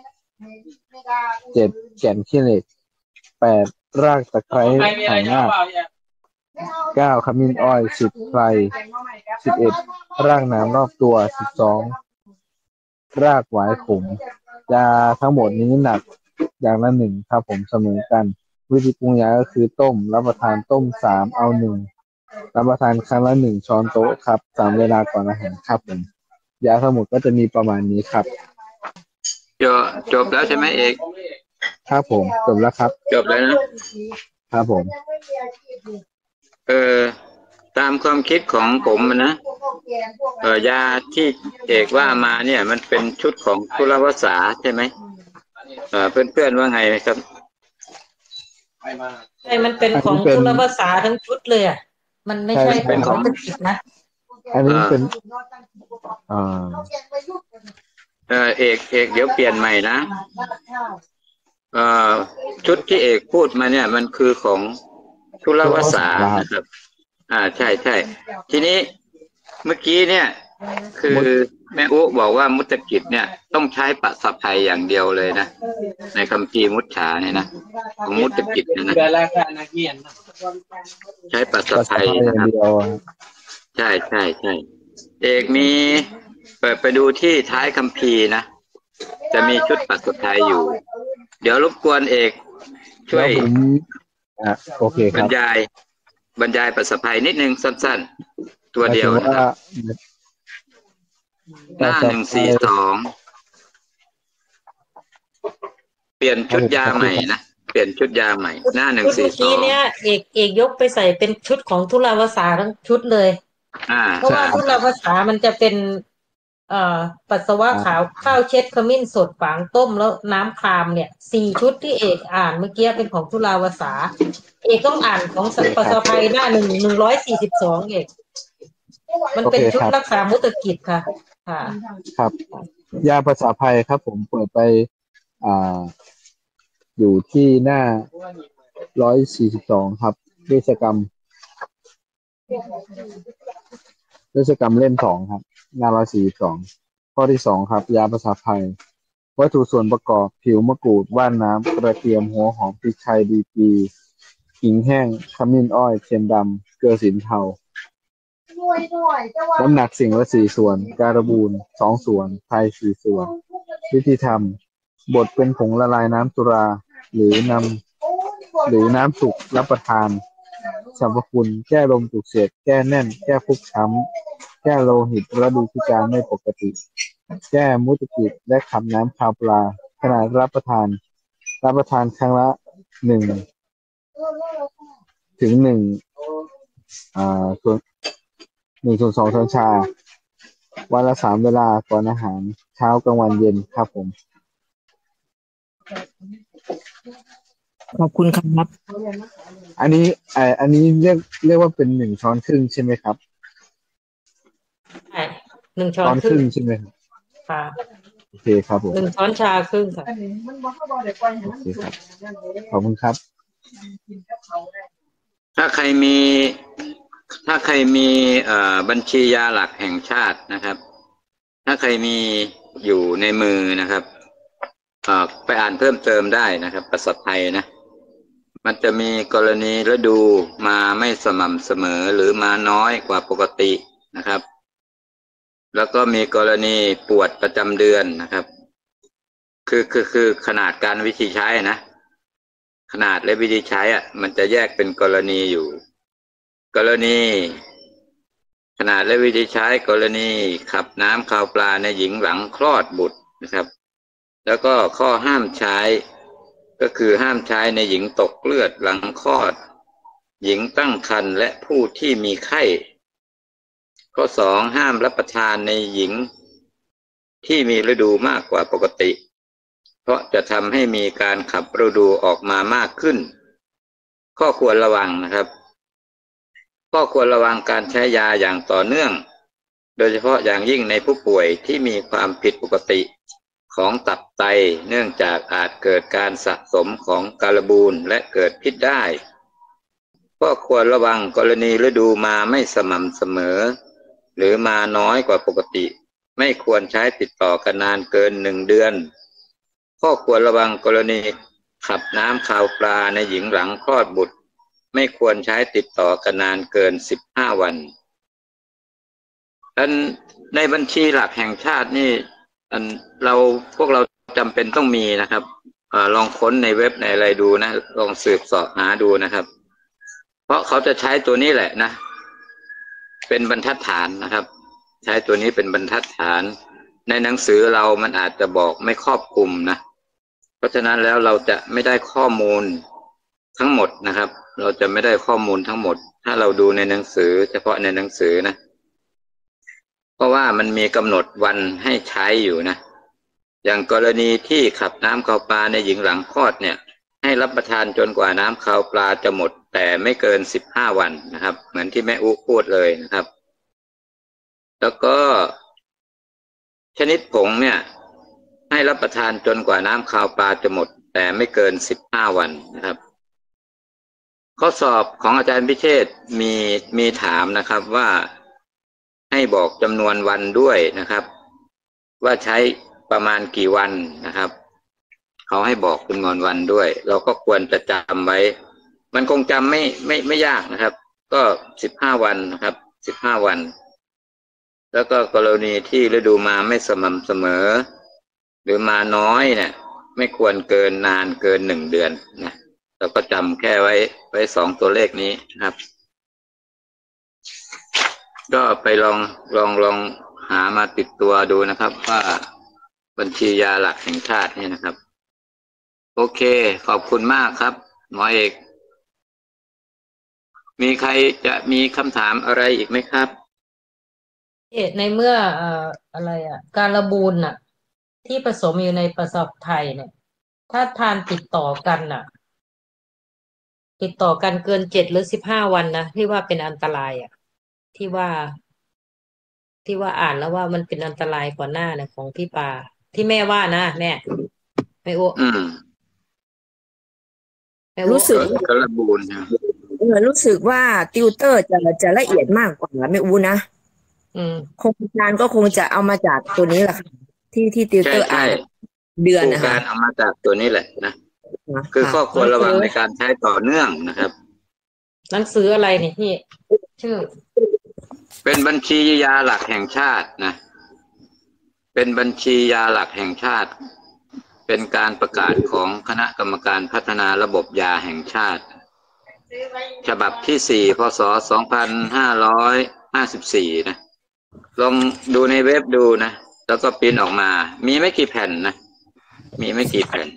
7แก่นขี้เหล็ก8รากตะไคร้หางนาค9ขมิ้นอ้อย10ไพร11รากหนามรอบตัว12รากหวายขมยาทั้งหมดนี้หนักอย่างละ1ครับผมเสมอกันวิธีปรุงยาก็คือต้มรับประทานต้ม3เอา1รับประทานครั้งละ1ช้อนโต๊ะครับ3เวลาก่อนอาหารครับผมยาทั้งหมดก็จะมีประมาณนี้ครับ
จบแล้วใช่ไหมเอก
ครับผมจบแล้วครับ
จบแล้วนะครับ
ผม
ตามความคิดของผมนะยาที่เอกว่ามาเนี่ยมันเป็นชุดของทุลวสาใช่ไหมเพื่อนๆว่าไงครับ
ใช่มันเป็นของทุลวสาทั้งชุดเลยอ่ะมันไม่ใช่เป็นของตะกิดนะ
อันนี้เป็น
เอกเดี๋ยวเปลี่ยนใหม่นะชุดที่เอกพูดมาเนี่ยมันคือของทุลวสานะครับใช่ทีนี้เมื่อกี้เนี่ยคือแม่อุบอกว่ามุตตกิจเนี่ยต้องใช้ปัสสะไพอย่างเดียวเลยนะในคัมภีร์มุจฉาเนี่ยนะของมุตตกิจนะใช้ปัสสะไพนะครับใช่เอกมีเปิดไปดูที่ท้ายคัมภีร์นะจะมีชุดปัสสะไพอยู่เดี๋ยวรบกวนเอกช่วย
โอเคครับ
บรรยายปัสสะไพนิดนึงสั้นๆตัวเดียวนะครับหน้า142เปลี่ยนชุดยาใหม่นะเปลี่ยนชุดยาใหม่หน้า142
ทีเนี้ยเอกยกไปใส่เป็นชุดของทุลวสาทั้งชุดเลยเพราะว่าทุลวสามันจะเป็นปัสสาวะขาวข้าวเช็ดขมิ้นสดฝางต้มแล้วน้ำครามเนี่ย4ชุดที่เอกอ่านเมื่อกี้เป็นของทุลวสาเอกต้องอ่านของปัสสะไพหน้า142เอกมันเป็นชุดรักษามุตตกิจค่ะ
ครับยาปัสสะไพครับผมเปิดไปอยู่ที่หน้า142ครับเวชกรรมเล่ม2ครับหน้า142ข้อที่2ครับยาปัสสะไพวัตถุส่วนประกอบผิวมะกรูดว่านน้ำกระเทียมหัวหอมพริกไทยดีปีขิงแห้งขมิ้นอ้อยเทียมดำเกลือสินเทาน้ำหนักสิ่งละ4ส่วนการบูน2ส่วนไทย4ส่วนวิธีทำบดเป็นผงละลายน้ำสุราหรือน้ำสุกรับประทานสรรพคุณแก้ลมจุกเสียดแก้แน่นแก้ฟกช้ำแก้โลหิตและดูพิการไม่ปกติแก้มุตตกิจและขับน้ำคาวปลาขณะรับประทานครั้งละ1 ถึง 1ส่วน1 ส่วน 2ช้อนชาวันละ3เวลาก่อนอาหารเช้ากลางวันเย็นครับผม
ขอบคุณครับ
อันนี้เรียกว่าเป็น1 ช้อนครึ่งใช่ไหมครับ
ใช่1 ช้อนครึ่ง
ใช่ไหมครับ
ค่ะ
โอเคครับผม
1 ช้อนชาครึ่งค่ะ
โอเคครับขอบคุณครับ
ถ้าใครมีบัญชียาหลักแห่งชาตินะครับถ้าใครมีอยู่ในมือนะครับไปอ่านเพิ่มเติมได้นะครับปัสสะไพนะมันจะมีกรณีฤดูมาไม่สม่ำเสมอหรือมาน้อยกว่าปกตินะครับแล้วก็มีกรณีปวดประจำเดือนนะครับคือขนาดการวิธีใช้นะขนาดและวิธีใช้มันจะแยกเป็นกรณีอยู่กรณีขนาดและวิธีใช้กรณีขับน้ำคาวปลาในหญิงหลังคลอดบุตรนะครับแล้วก็ข้อห้ามใช้ก็คือห้ามใช้ในหญิงตกเลือดหลังคลอดหญิงตั้งครรภ์และผู้ที่มีไข้ข้อ2ห้ามรับประทานในหญิงที่มีฤดูมากกว่าปกติเพราะจะทำให้มีการขับฤดูออกมามากขึ้นข้อควรระวังนะครับข้อควรระวังการใช้ยาอย่างต่อเนื่องโดยเฉพาะอย่างยิ่งในผู้ป่วยที่มีความผิดปกติของตับไตเนื่องจากอาจเกิดการสะสมของการบูนและเกิดพิษได้ก็ควรระวังกรณีฤดูมาไม่สม่ำเสมอหรือมาน้อยกว่าปกติไม่ควรใช้ติดต่อกันนานเกิน1 เดือนข้อควรระวังกรณีขับน้ำคาวปลาในหญิงหลังคลอดบุตรไม่ควรใช้ติดต่อกันนานเกิน15 วันอันในบัญชีหลักแห่งชาตินี่พวกเราจำเป็นต้องมีนะครับลองค้นในเว็บในอะไรดูนะลองสืบเสาะหาดูนะครับเพราะเขาจะใช้ตัวนี้แหละนะเป็นบรรทัดฐานนะครับใช้ตัวนี้เป็นบรรทัดฐานในหนังสือเรามันอาจจะบอกไม่ครอบคลุมนะเพราะฉะนั้นแล้วเราจะไม่ได้ข้อมูลทั้งหมดนะครับเราจะไม่ได้ข้อมูลทั้งหมดถ้าเราดูในหนังสือเฉพาะในหนังสือนะเพราะว่ามันมีกำหนดวันให้ใช้อยู่นะอย่างกรณีที่ขับน้ำคาวปลาในหญิงหลังคลอดเนี่ยให้รับประทานจนกว่าน้ำคาวปลาจะหมดแต่ไม่เกิน15 วันนะครับเหมือนที่แม่อุ๊พูดเลยนะครับแล้วก็ชนิดผงเนี่ยให้รับประทานจนกว่าน้ำคาวปลาจะหมดแต่ไม่เกิน15 วันนะครับข้อสอบของอาจารย์พิเชษฐ์มีถามนะครับว่าให้บอกจำนวนวันด้วยนะครับว่าใช้ประมาณกี่วันนะครับเขาให้บอกจำนวนวันด้วยเราก็ควรจะจำไว้มันคงจำไม่ยากนะครับก็15 วันนะครับ15 วันแล้วก็กรณีที่ฤดูมาไม่สม่ำเสมอหรือมาน้อยเนี่ยไม่ควรเกินนานเกิน1 เดือนนะเราก็จำแค่ไว้2 ตัวเลขนี้นะครับก็ไปลองหามาติดตัวดูนะครับว่าบัญชียาหลักแห่งชาตินี่นะครับโอเคขอบคุณมากครับหมอเอกมีใครจะมีคำถามอะไรอีกไหมครับ
ในเมื่ออะไรการระบูนที่ผสมอยู่ในกระสอบไทยเนี่ยถ้าทานติดต่อกันติดต่อกันเกิน7 หรือ 15 วันนะที่ว่าเป็นอันตรายที่ว่าอ่านแล้วว่ามันเป็นอันตรายกว่าหน้าเนี่ยของพี่ปาที่แม่ว่านะแม่โอ้
รู้สึก
กระบูน
รู้สึกว่าติวเตอร์จะละเอียดมากกว่าไม่อู้นะโครงการก็คงจะเอามาจากตัวนี้แหละค่ะที่ติวเตอร์อ่านเดือนนะคะ
การเอามาจากตัวนี้แหละนะคือข้อควรระวังในการใช้ต่อเนื่องนะครับ
หนังสืออะไรเนี่ยพี่ชื่อ
เป็นบัญชียาหลักแห่งชาตินะเป็นบัญชียาหลักแห่งชาติเป็นการประกาศของคณะกรรมการพัฒนาระบบยาแห่งชาติฉบับที่4 พ.ศ. 2554นะลองดูในเว็บดูนะแล้วก็ปริ้นออกมามีไม่กี่แผ่นนะมีไม่กี่แผ่น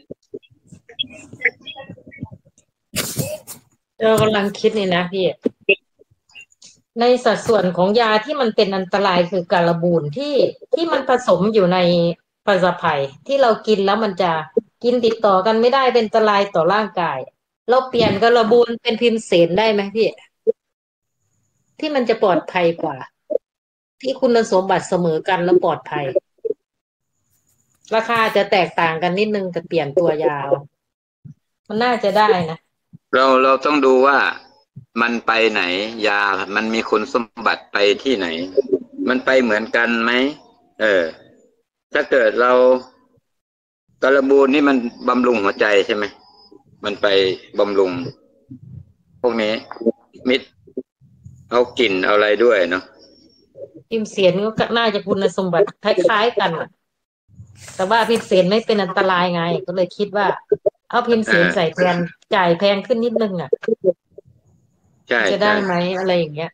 เรากำลังคิดนี่นะพี่ในสัดส่วนของยาที่มันเป็นอันตรายคือการบูนที่มันผสมอยู่ในปลาสะไพที่เรากินแล้วมันจะกินติดต่อกันไม่ได้เป็นอันตรายต่อร่างกายเราเปลี่ยนการบูนเป็นพิมเสนได้ไหมพี่ที่มันจะปลอดภัยกว่าที่คุณสมบัติเสมอกันแล้วปลอดภัยราคาจะแตกต่างกันนิดนึงแต่เปลี่ยนตัวยามันน่าจะได้นะ
เราต้องดูว่ามันไปไหนยามันมีคุณสมบัติไปที่ไหนมันไปเหมือนกันไหมถ้าเกิดเรากระบูนนี่มันบำรุงหัวใจใช่ไหมมันไปบำรุงพวกนี้มิดเอากลิ่นเอาอะไรด้วยเนาะ
พิมเสียนก็น่าจะคุณสมบัติคล้ายๆกันแต่ว่าพิมเสียนไม่เป็นอันตรายไงก็เลยคิดว่าเอาพิมเสียนใส่แทนจ่ายแพงขึ้นนิดนึง
ใช่
จะได้ไหมอะไรอย่างเงี้ย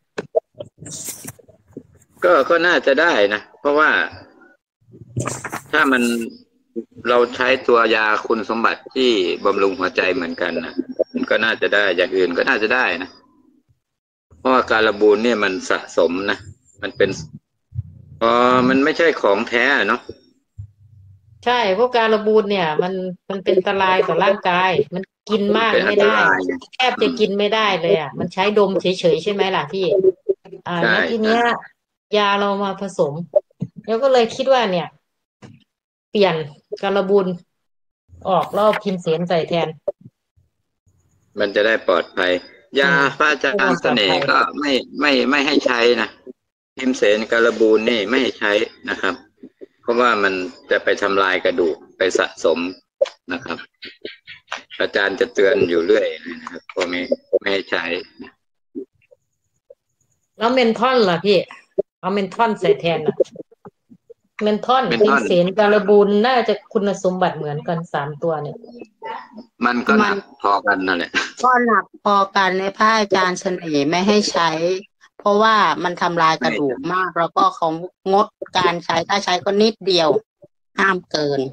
ก็น่าจะได้นะเพราะว่าถ้าเราใช้ตัวยาคุณสมบัติที่บำรุงหัวใจเหมือนกันนะมันก็น่าจะได้อย่างอื่นก็น่าจะได้นะเพราะว่าการระบูนเนี่ยมันสะสมนะมันเป็นมันไม่ใช่ของแท้เนาะ
ใช่พวกการระบูนเนี่ยมันเป็นอันตรายต่อร่างกายมันกินมากไม่ได้แทบจะกินไม่ได้เลยมันใช้ดมเฉยๆใช่ไหมล่ะพี่แล้วทีเนี้ยยาเรามาผสมแล้วก็เลยคิดว่าเนี่ยเปลี่ยนการบูนออกแล้วพิมเสนใส่แทน
มันจะได้ปลอดภัยยาพระอาจารย์เสน่ห์ก็ไม่ให้ใช้นะพิมเสนการบูนนี่ไม่ให้ใช้นะครับ เพราะว่ามันจะไปทำลายกระดูกไปสะสมนะครับ อาจารย์จะเตือนอยู่เรื่อยนะครับพวกนี้ไม่ให้ใช้
แล้วเมนทอนล่ะพี่เอาเมนทอนใส่แทนนะเมนทอนพิมเสนการบูนน่าจะคุณสมบัติเหมือนกัน3 ตัวเนี่ย
มันก็หนักพอกันนั่นแหละ
ก็หนักพอกันในพระอาจารย์เสน่ห์ไม่ให้ใช้ เพราะว่ามันทำลายกระดูกมากแล้วก็เขางดการใช้ถ้าใช้ก็นิดเดียวห้ามเกิน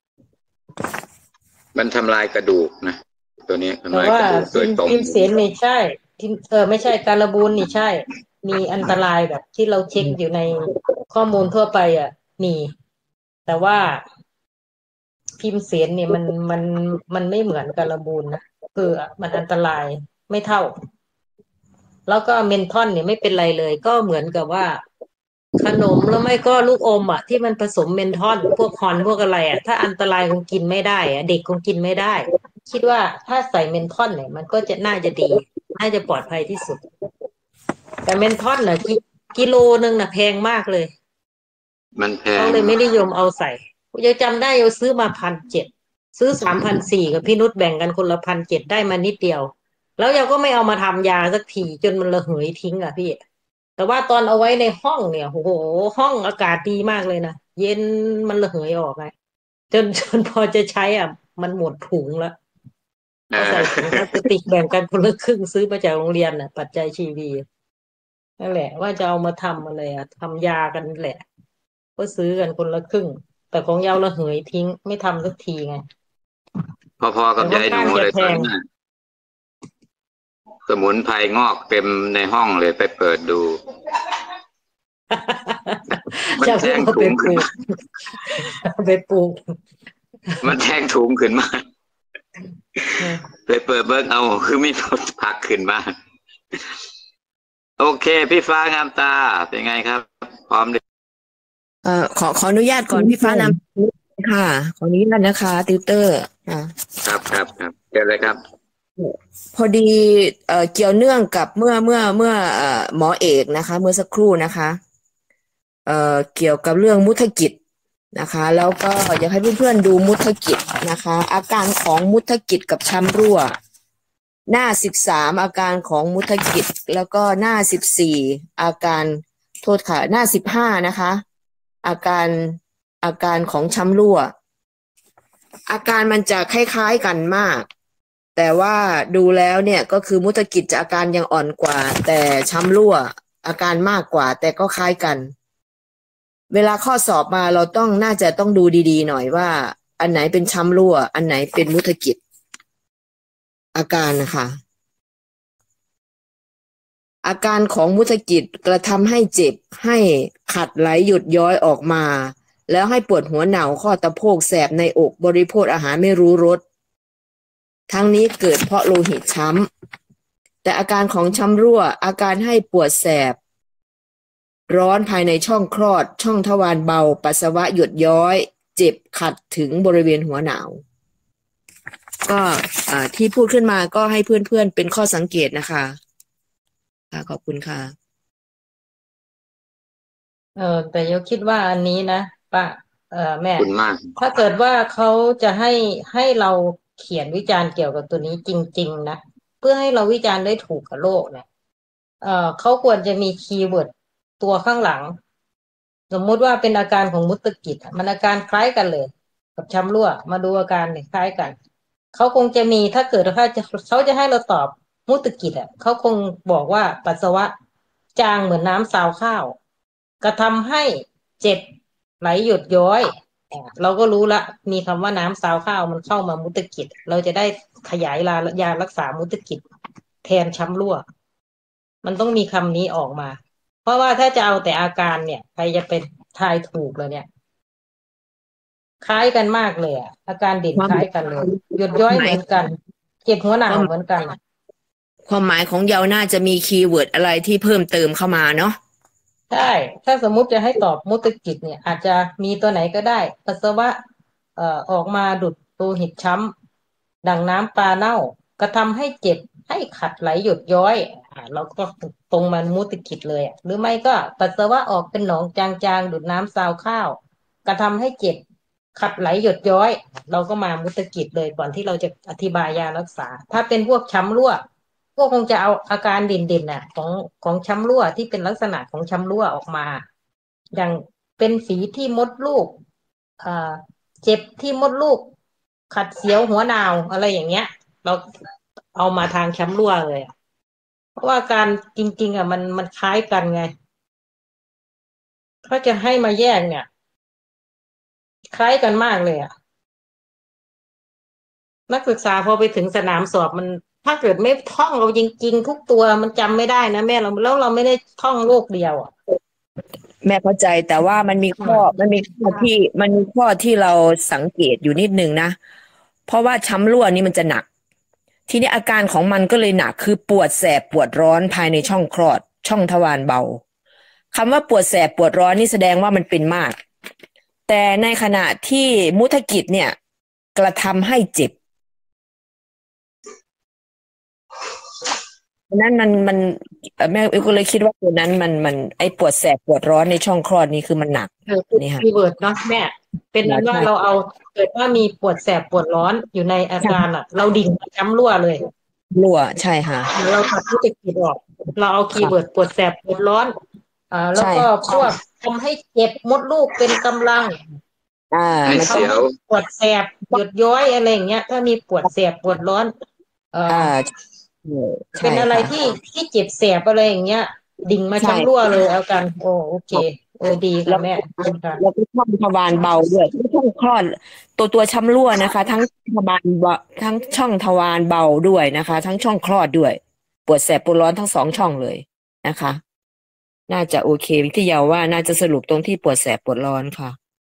มันทำลายกระดูกนะตัวนี้ทำลายกระดูกโดยตรง
พิมเสนไม่ใช่ไม่ใช่การบูนนี่ใช่มีอันตรายแบบที่เราเช็คอยู่ในข้อมูลทั่วไปมีแต่ว่าพิมเสนเนี่ยมันไม่เหมือนการบูนนะคือมันอันตรายไม่เท่าแล้วก็เมนทอนเนี่ยไม่เป็นไรเลยก็เหมือนกับว่าขนมแล้วไม่ก็ลูกอมที่มันผสมเมนทอนพวกคอนพวกอะไรถ้าอันตรายคงกินไม่ได้เด็กคงกินไม่ได้คิดว่าถ้าใส่เมนทอนเนี่ยมันก็จะน่าจะดีน่าจะปลอดภัยที่สุดแต่เมนทอนกิโลนึงแพงมากเลย
มันแพง
เขาเลยไม่นิยมเอาใส่ยังจำได้เราซื้อมา1,700ซื้อ3,400กับพี่นุชแบ่งกันคนละ1,700ได้มานิดเดียวแล้วเราก็ไม่เอามาทำยาสักทีจนมันระเหยทิ้งพี่แต่ว่าตอนเอาไว้ในห้องเนี่ยโอ้โหห้องอากาศดีมากเลยนะเย็นมันระเหยออกไงจนพอจะใช้มันหมดถุงแล้วเอาใส่ถุงพลาสติกแบ่งกันคนละครึ่งซื้อมาจากโรงเรียนปัจจัยชีวีนั่นแหละว่าจะเอามาทำอะไรทำยากันแหละก็ซื้อกันคนละครึ่งแต่ของยาวระเหยทิ้งไม่ทำสักทีไง
พอๆกับยายหนูเลยครับสมุนไพรงอกเต็มในห้องเลยไปเปิดดูมันแทงถุงขึ้น
ไปปลูก
มันแทงถุงขึ้นมาไปเปิดเบิ้งเอาคือไม่พอพักขึ้นมาโอเคพี่ฟ้างามตาเป็นไงครับพร้อมเลย
ขออนุญาตก่อนพี่ฟ้านำค่ะขออนุญาตนะคะติวเตอร์
ครับเชิญเลยครับ
พอดีเกี่ยวเนื่องกับเมื่อหมอเอกนะคะเมื่อสักครู่นะคะเกี่ยวกับเรื่องมุทกิจนะคะแล้วก็อยากให้เพื่อนๆดูมุทกิจนะคะอาการของมุทกิจกับช้ำรั่วหน้า13อาการของมุทกิจแล้วก็หน้า14อาการโทษค่ะหน้า15นะคะอาการของช้ำรั่วอาการมันจะคล้ายๆกันมากแต่ว่าดูแล้วเนี่ยก็คือมุทกิจจะอาการยังอ่อนกว่าแต่ช้ำรั่วอาการมากกว่าแต่ก็คล้ายกันเวลาข้อสอบมาเราน่าจะต้องดูดีๆหน่อยว่าอันไหนเป็นช้ำรั่วอันไหนเป็นมุทกิจอาการนะคะอาการของมุทกิจกระทำให้เจ็บให้ขัดไหลหยุดย้อยออกมาแล้วให้ปวดหัวหนาวข้อตะโพกแสบในอกบริโภคอาหารไม่รู้รสทั้งนี้เกิดเพราะโลหิตช้ำแต่อาการของช้ำรั่วอาการให้ปวดแสบร้อนภายในช่องคลอดช่องทวารเบาปัสสาวะหยดย้อยเจ็บขัดถึงบริเวณหัวหนาวก็ที่พูดขึ้นมาก็ให้เพื่อนๆเป็นข้อสังเกตนะคะขอบคุณค่ะ
แต่โยคิดว่าอันนี้นะป้าแม่ถ้าเกิดว่าเขาจะให้เราเขียนวิจารณ์เกี่ยวกับตัวนี้จริงๆนะเพื่อให้เราวิจารณ์ได้ถูกกับโลกเนี่ยเขาควรจะมีคีย์เวิร์ดตัวข้างหลังสมมุติว่าเป็นอาการของมุตกิจมันอาการคล้ายกันเลยกับช้ำรั่วมาดูอาการเนี่ยคล้ายกันเขาคงจะมีถ้าเกิดเขาจะให้เราตอบมุตกิจเขาคงบอกว่าปัสสาวะจางเหมือนน้ำซาวข้าวกระทำให้เจ็บไหลหยุดย้อยเราก็รู้ละมีคำว่าน้ำซาวข้าวมันเข้ามามุตกิจเราจะได้ขยายยารักษามุตกิจแทนช้ำรั่วมันต้องมีคำนี้ออกมาเพราะว่าถ้าจะเอาแต่อาการเนี่ยใครจะเป็นทายถูกเลยเนี่ยคล้ายกันมากเลยอาการเด่นคล้ายกันเลยหยุดย้อยเหมือนกันเจ็บหัวหนาวเหมือนกัน
ความหมายของเยาน่าจะมีคีย์เวิร์ดอะไรที่เพิ่มเติมเข้ามาเนาะ
ใช่ถ้าสมมุติจะให้ตอบมุตกิจเนี่ยอาจจะมีตัวไหนก็ได้ปัสสาวะออกมาดุดโลหิตช้ำดังน้ำปลาเน่ากระทำให้เจ็บให้ขัดไหลหยดย้อยเราก็ตรงมันมุตกิจเลยหรือไม่ก็ปัสสาวะออกเป็นหนองจางๆดูดน้ำซาวข้าวกระทำให้เจ็บขัดไหลหยดย้อย เราก็มามุตกิจเลยก่อนที่เราจะอธิบายยารักษาถ้าเป็นพวกช้ำรั่วพวกคงจะเอาอาการเด่นๆน่ะของช้ำรั่วที่เป็นลักษณะของช้ำรั่วออกมาอย่างเป็นฝีที่มดลูกเจ็บที่มดลูกขัดเสียวหัวนาวอะไรอย่างเงี้ยเราเอามาทางช้ำรั่วเลยเพราะว่าการจริงๆมันคล้ายกันไงถ้าจะให้มาแยกเนี่ยคล้ายกันมากเลยนักศึกษาพอไปถึงสนามสอบมันถ้าเกิดไม่ท่องเราจริงๆทุกตัวมันจำไม่ได้นะแม่เราแล้วเราไม่ได้ท่องโลกเดียว
แม่เข้าใจแต่ว่ามันมีข้อที่เราสังเกตอยู่นิดนึงนะเพราะว่าช้ำรั่วนี่มันจะหนักทีนี้อาการของมันก็เลยหนักคือปวดแสบปวดร้อนภายในช่องคลอดช่องทวารเบาคำว่าปวดแสบปวดร้อนนี่แสดงว่ามันเป็นมากแต่ในขณะที่มุทกิจเนี่ยกระทำให้เจ็บนั้นมันแม่ก็เลยคิดว่าตัวนั้นมันไอ้ปวดแสบปวดร้อนในช่องคลอดนี่คือมันหนัก
นี่ค่ะคีย์เวิร์ดเนาะแม่เป็นนั้นว่าเราเอาเกิดว่ามีปวดแสบปวดร้อนอยู่ในอาการเราดิ่งช้ำรั่วเลย
รั่วใช่ค่ะ
เราตัดมุตกิจออกเราเอาคีย์เวิร์ดปวดแสบปวดร้อนแล้วก็พวกทำให้เจ็บมดลูกเป็นกำลัง
ไม่เสียว
ปวดแสบหยดย้อยอะไรอย่างเงี้ยถ้ามีปวดแสบปวดร้อนเป็นอะไรที่เจ็บแสบอะไรอย่างเงี้ยดิ่งมาช้ำรั่วเลยเอากันโอเคดีค่ะแม่
แล้วก็ช่องทวารเบาด้วยช่องคลอดตัวช้ำรั่วนะคะทั้งทวารทั้งช่องทวารเบาด้วยนะคะทั้งช่องคลอดด้วยปวดแสบปวดร้อนทั้งสองช่องเลยนะคะน่าจะโอเคที่เยาว่าน่าจะสรุปตรงที่ปวดแสบปวดร้อนค่ะ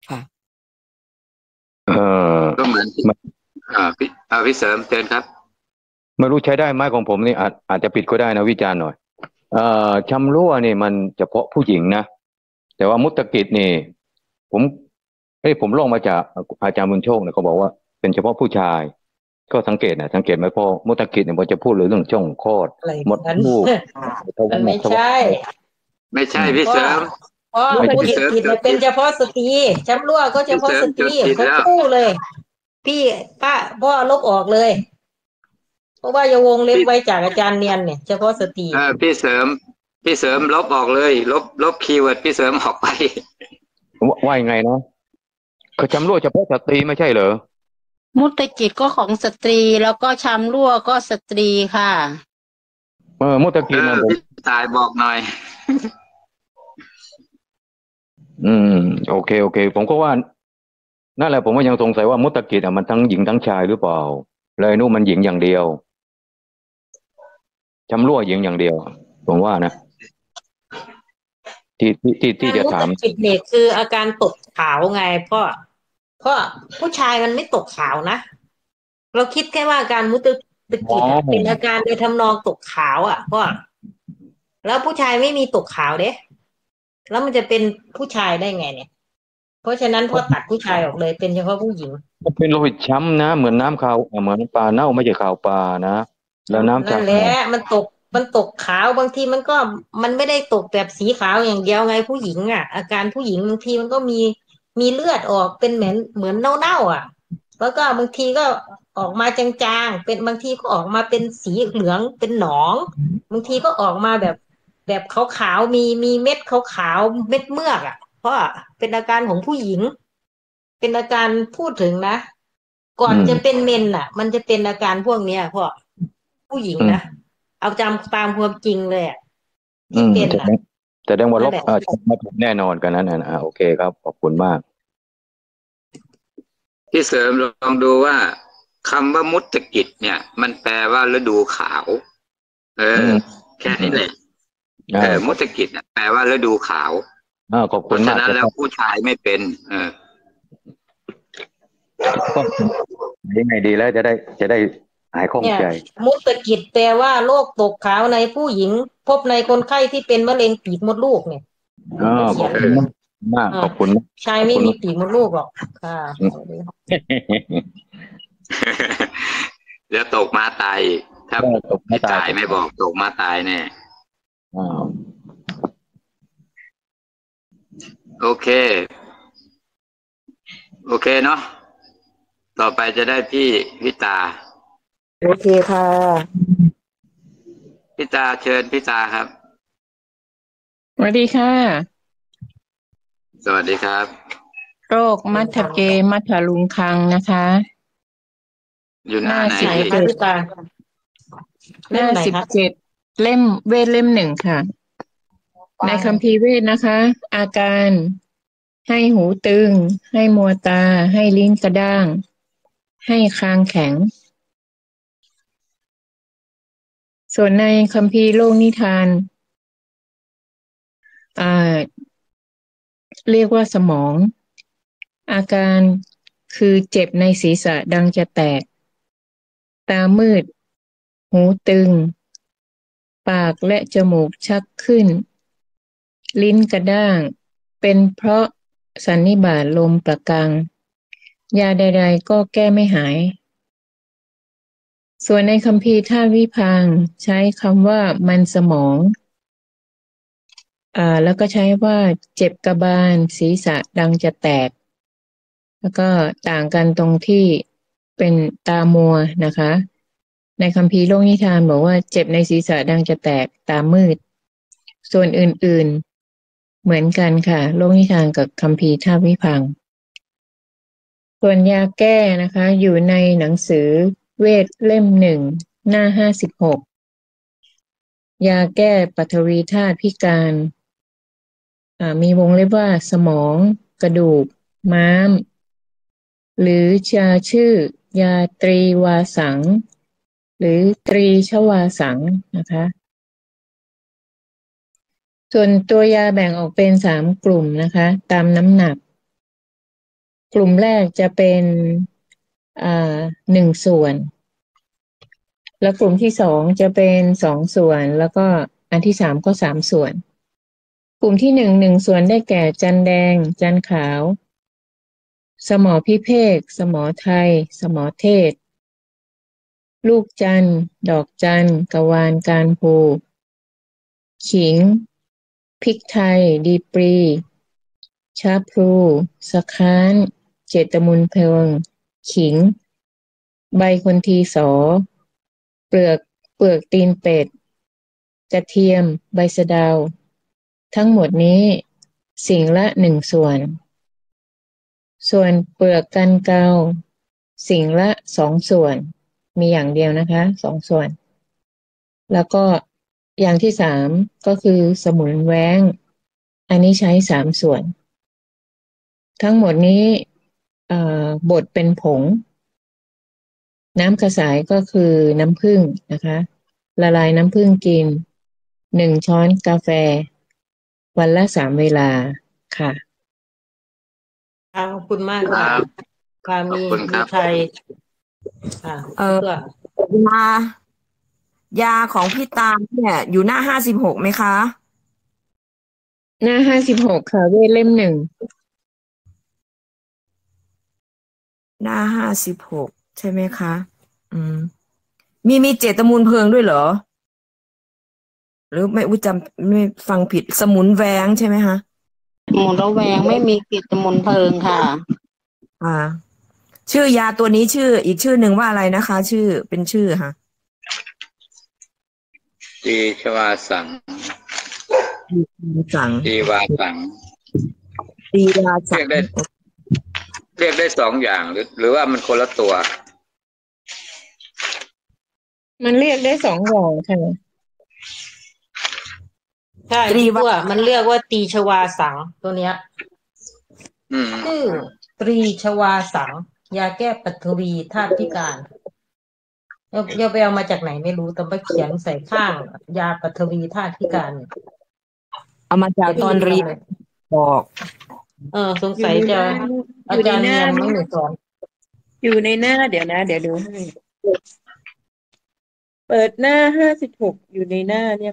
ก็เหมือนพี่เสริมเชิญครับ
ไม่รู้ใช้ได้ไหมของผมนี่อาจจะผิดก็ได้นะวิจารณ์หน่อยช้ำรั่วนี่มันเฉพาะผู้หญิงนะแต่ว่ามุตกิจนี่ผมลองมาจากอาจารย์บุญโชคเนี่ยเขาบอกว่าเป็นเฉพาะผู้ชายก็สังเกตไหมพอมุตกิจเนี่ยมันจะพูดเรื่องช่องคลอดมดลูก
ไม่ใช่
พี่เสริม
เพราะมุตกิจเป็นเฉพาะสตรีช้ำรั่วก็เฉพาะสตรีทั้งคู่เลยพี่ป้าพ่อลบออกเลยเพราะว่าอย่าวงเล็บไว้จากอาจารย์เนียนเนี่ยเฉพาะสตรี
พี่เสริมลบออกเลยลบคีย์เวิร์ดพี่เสริมออกไป
ว่ายังไงเนาะเขาช้ำรั่วเฉพาะสตรีไม่ใช่เหรอ
มุตกิจก็ของสตรีแล้วก็ช้ำรั่วก็สตรีค่ะ
มุตกิจนะ
พี่ตายบอกหน่อย
โอเคผมก็ว่านั่นแหละผมก็ยังสงสัยว่ามุตกิจมันทั้งหญิงทั้งชายหรือเปล่าเลยนู่นมันหญิงอย่างเดียวช้ำรั่วหญิงอย่างเดียวผมว่านะที่จะถาม
มุตกิจเนี่ยคืออาการตกขาวไงเพราะผู้ชายมันไม่ตกขาวนะเราคิดแค่ว่าการมุตกิจเป็นอาการโดยทำนองตกขาวเพราะแล้วผู้ชายไม่มีตกขาวเด้แล้วมันจะเป็นผู้ชายได้ไงเนี่ยเพราะฉะนั้นพอตัดผู้ชายออกเลยเป็นเฉพาะผู้หญิง
มันเป็นโลหิตช้ำนะเหมือนน้ำขาวเหมือนปลาเน่าไม่ใช่ขาวปลานะแล้วน้ำ
นั่นแหละมันตกขาวบางทีมันไม่ได้ตกแบบสีขาวอย่างเดียวไงผู้หญิงอาการผู้หญิงบางทีมันก็มีเลือดออกเป็นเหมือนเน่าแล้วก็บางทีก็ออกมาจางๆเป็นบางทีก็ออกมาเป็นสีเหลืองเป็นหนองบางทีก็ออกมาแบบขาวๆมีเม็ดขาวๆเม็ดเมือกเพราะเป็นอาการของผู้หญิงเป็นอาการพูดถึงนะก่อนจะเป็นเมนมันจะเป็นอาการพวกนี้เพราะผู้หญิงนะเอาจำตามความจริงเลยที่เป็น
แต่ดังว่าลบมาถูกแน่นอนกันนั้นโอเคครับขอบคุณมาก
พี่เสริมลองดูว่าคำว่ามุตกิจเนี่ยมันแปลว่าฤดูขาวแค่นี้เลยมุตกิจแปลว่าฤดูขาว
ขอบคุณมาก
ฉะนั้นแล้วผู้ชายไม่เป็น
ยังไงดีแล้วจะได้หายข้องใจ
มุตกิจแปลว่าโรคตกขาวในผู้หญิงพบในคนไข้ที่เป็นมะเร็งปีกมดลูกเนี่ย
ขอบคุณมากขอบคุณ
ชายไม่มีปีกมดลูกหรอกค่ะ
เดี๋ยวตกมาตายถ้าไม่จ่ายไม่บอกตกมาตายแน่โอเคเนาะต่อไปจะได้พี่ตา
โอเคค่ะ
พี่ตาเชิญพี่ตาครับ
สวัสดีค่ะ
สวัสดีครับ
โรคมัทเกมัทลุงคังนะคะ
อยู่หน้าไหน
คะพี่ตา
หน้า17เล่มเวทเล่ม1ค่ะในคัมภีร์เวทนะคะ อาการให้หูตึงให้มัวตาให้ลิ้นกระด้างให้คางแข็งส่วนในคัมภีร์โลกนิทานเรียกว่าสมองอาการคือเจ็บในศีรษะดังจะแตกตามืดหูตึงปากและจมูกชักขึ้นลิ้นกระด้างเป็นเพราะสันนิบาตลมประกังยาใดๆก็แก้ไม่หายส่วนในคัมภีร์ธาตุวิภางใช้คำว่ามันสมองแล้วก็ใช้ว่าเจ็บกระบาลศีรษะดังจะแตกแล้วก็ต่างกันตรงที่เป็นตามัวนะคะในคัมภีร์โลกนิทานบอกว่าเจ็บในศีรษะดังจะแตกตามืดส่วนอื่นๆเหมือนกันค่ะโลกนิทานกับคัมภีร์ธาตุวิภางส่วนยาแก้นะคะอยู่ในหนังสือเวทเล่ม1หน้า56ยาแก้ปฐวีธาตุพิการมีวงเล็บว่าสมองกระดูกม้ามหรือชื่อยาตรีวาสังหรือตรีชวาสังนะคะส่วนตัวยาแบ่งออกเป็น3กลุ่มนะคะตามน้ำหนักกลุ่มแรกจะเป็น1ส่วนแล้วกลุ่มที่2จะเป็น2ส่วนแล้วก็อันที่3ก็3ส่วนกลุ่มที่1ส่วนได้แก่จันแดงจันขาวสมอพิเภกสมอไทยสมอเทศลูกจันดอกจันกวานการภูขิงพริกไทยดีปรีชาพลูสะค้านเจตมุนเพลิงขิงใบคนทีสอเปลือกตีนเป็ดกระเทียมใบสะเดาทั้งหมดนี้สิ่งละ1ส่วนเปลือกกันเกาสิ่งละ2ส่วนมีอย่างเดียวนะคะ2ส่วนแล้วก็อย่างที่3ก็คือสมุนแว้งอันนี้ใช้3ส่วนทั้งหมดนี้บดเป็นผงน้ำกระสายก็คือน้ำผึ้งนะคะละลายน้ำผึ้งกิน1ช้อนกาแฟวันละ3เวลาค่ะ
ขอบคุณมากค่ะมีใคร
ยาของพี่ตามเนี่ยอยู่หน้า56ไหมคะ
หน้า56ค่ะเวทเล่ม1
หน้า56ใช่ไหมคะมีเจตมูลเพลิงด้วยเหรอหรือไม่จำไม่ฟังผิดสมุนแวงใช่ไหมคะ
สมุนระแวงไม่มีเจตมูลเพลิงค่ะ
ชื่อยาตัวนี้ชื่ออีกชื่อหนึ่งว่าอะไรนะคะชื่อเป็นชื่อค่ะ
ตีชวาสังตีวาสังเรียกได้2อย่างหรือว่ามันคนละตัว
มันเรียกได้2อย่างค่ะ
ใช่ตัวมันเรียกว่าตีชวาสังตัวเนี้ยชื่อตรีชวาสังยาแก้ปฐวีธาตุพิการอย่าไปเอามาจากไหนไม่รู้แต่ไปเขียนใส่ข้างยาปฐวีธาตุพิการ
เอามาจากตอนเรียนบอก
สงสัยจะอาจารย์เรียนไม่หนูสอน
อยู่ในหน้าเดี๋ยวนะเดี๋ยวดูให้เปิดหน้า56อยู่ในหน้าเนี่ย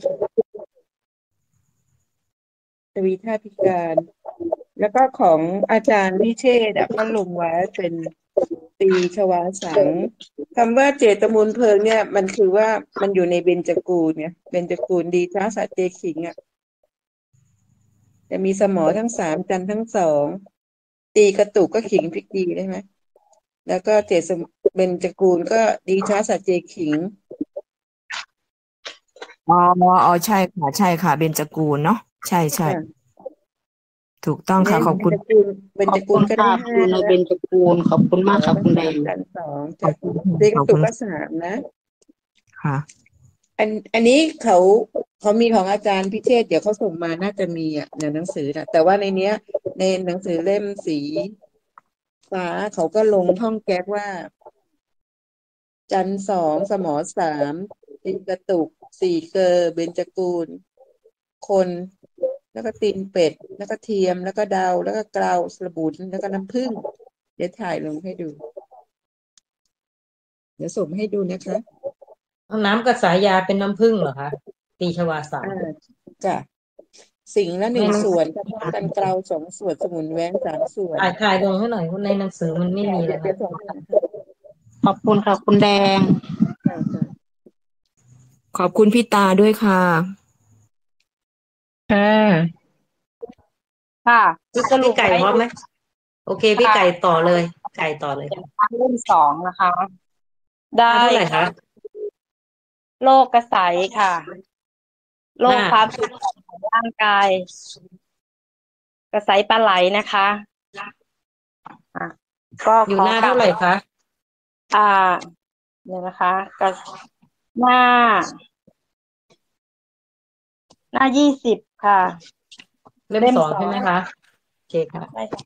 ปฐวีธาตุพิการแล้วก็ของอาจารย์วิเชษฐ์ก็ลงไว้เป็นตีชวาสัง
คำว่าเจตมูลเพลิงเนี่ยมันคือว่ามันอยู่ในเบญจกูลเนี่ยเบญจกูลดีท้าสัจเจขิงอ่ะจะมีสมอทั้งสามจันทร์ทั้งสองตีกระตุกก็ขิงพริกดีได้ไหมแล้วก็เบญจกูลก็ดีท้าสัจเจขิงอ๋อใช่ค่ะใช่ค่ะเบญจกูลเนาะใช่ใช่ถูกต้องค่ะขอบคุณเบญจกูลก็ได้ห้า
ในเบญจกูลขอบคุณมากค่ะคุณแดง
จันทร์สองจะตีกระตุกก็สามนะ
ค่ะ
อันนี้เขามีของอาจารย์พิเชษเดี๋ยวเขาส่งมาน่าจะมีอ่ะในหนังสือนะแต่ว่าในเนี้ย ในหนังสือเล่มสีฟ้าเขาก็ลงท่องแก๊กว่า จันทร์สองสมอสามตีนกระตุกสี่เกอเบญจกูลคนแล้วก็ตีนเป็ดแล้วก็เทียมแล้วก็ดาวแล้วก็เกลาสระบุนแล้วก็น้ำผึ้งเดี๋ยวถ่ายลงให้ดู เดี๋ยวส่งให้ดูนะคะ
น้ำกับสายยาเป็นน้ำผึ้งเหรอคะตีชวาสาม
จ้ะสิ่งละหนึ่งส่วนกระเพาะกันเกลาสองส่วนสมุนแว้งสามส่วน
ถ่ายลงให้หน่อยในหนังสือมันไม่มีเลยค่ะ
ขอบคุณค่ะคุณแดง
ขอบคุณพี่ตาด้วยค่ะ
ค่ะ
พี่ไก่พร้อมไหมโอเคพี่ไก่ต่อเลยไก่ต่อเลย
เล่มสองนะคะได้
เท่าไหร่คะ
โรคกระสายค่ะโรคความสุขของร่างกายกระสายปลาไหลนะคะ
ก็อยู่หน้าเท่าไหร่คะ
เนี่ยนะคะก็หน้า20ค่ะ
เล่มสองใช่ไหมคะโอเคค่ะ
ใช่ค่ะ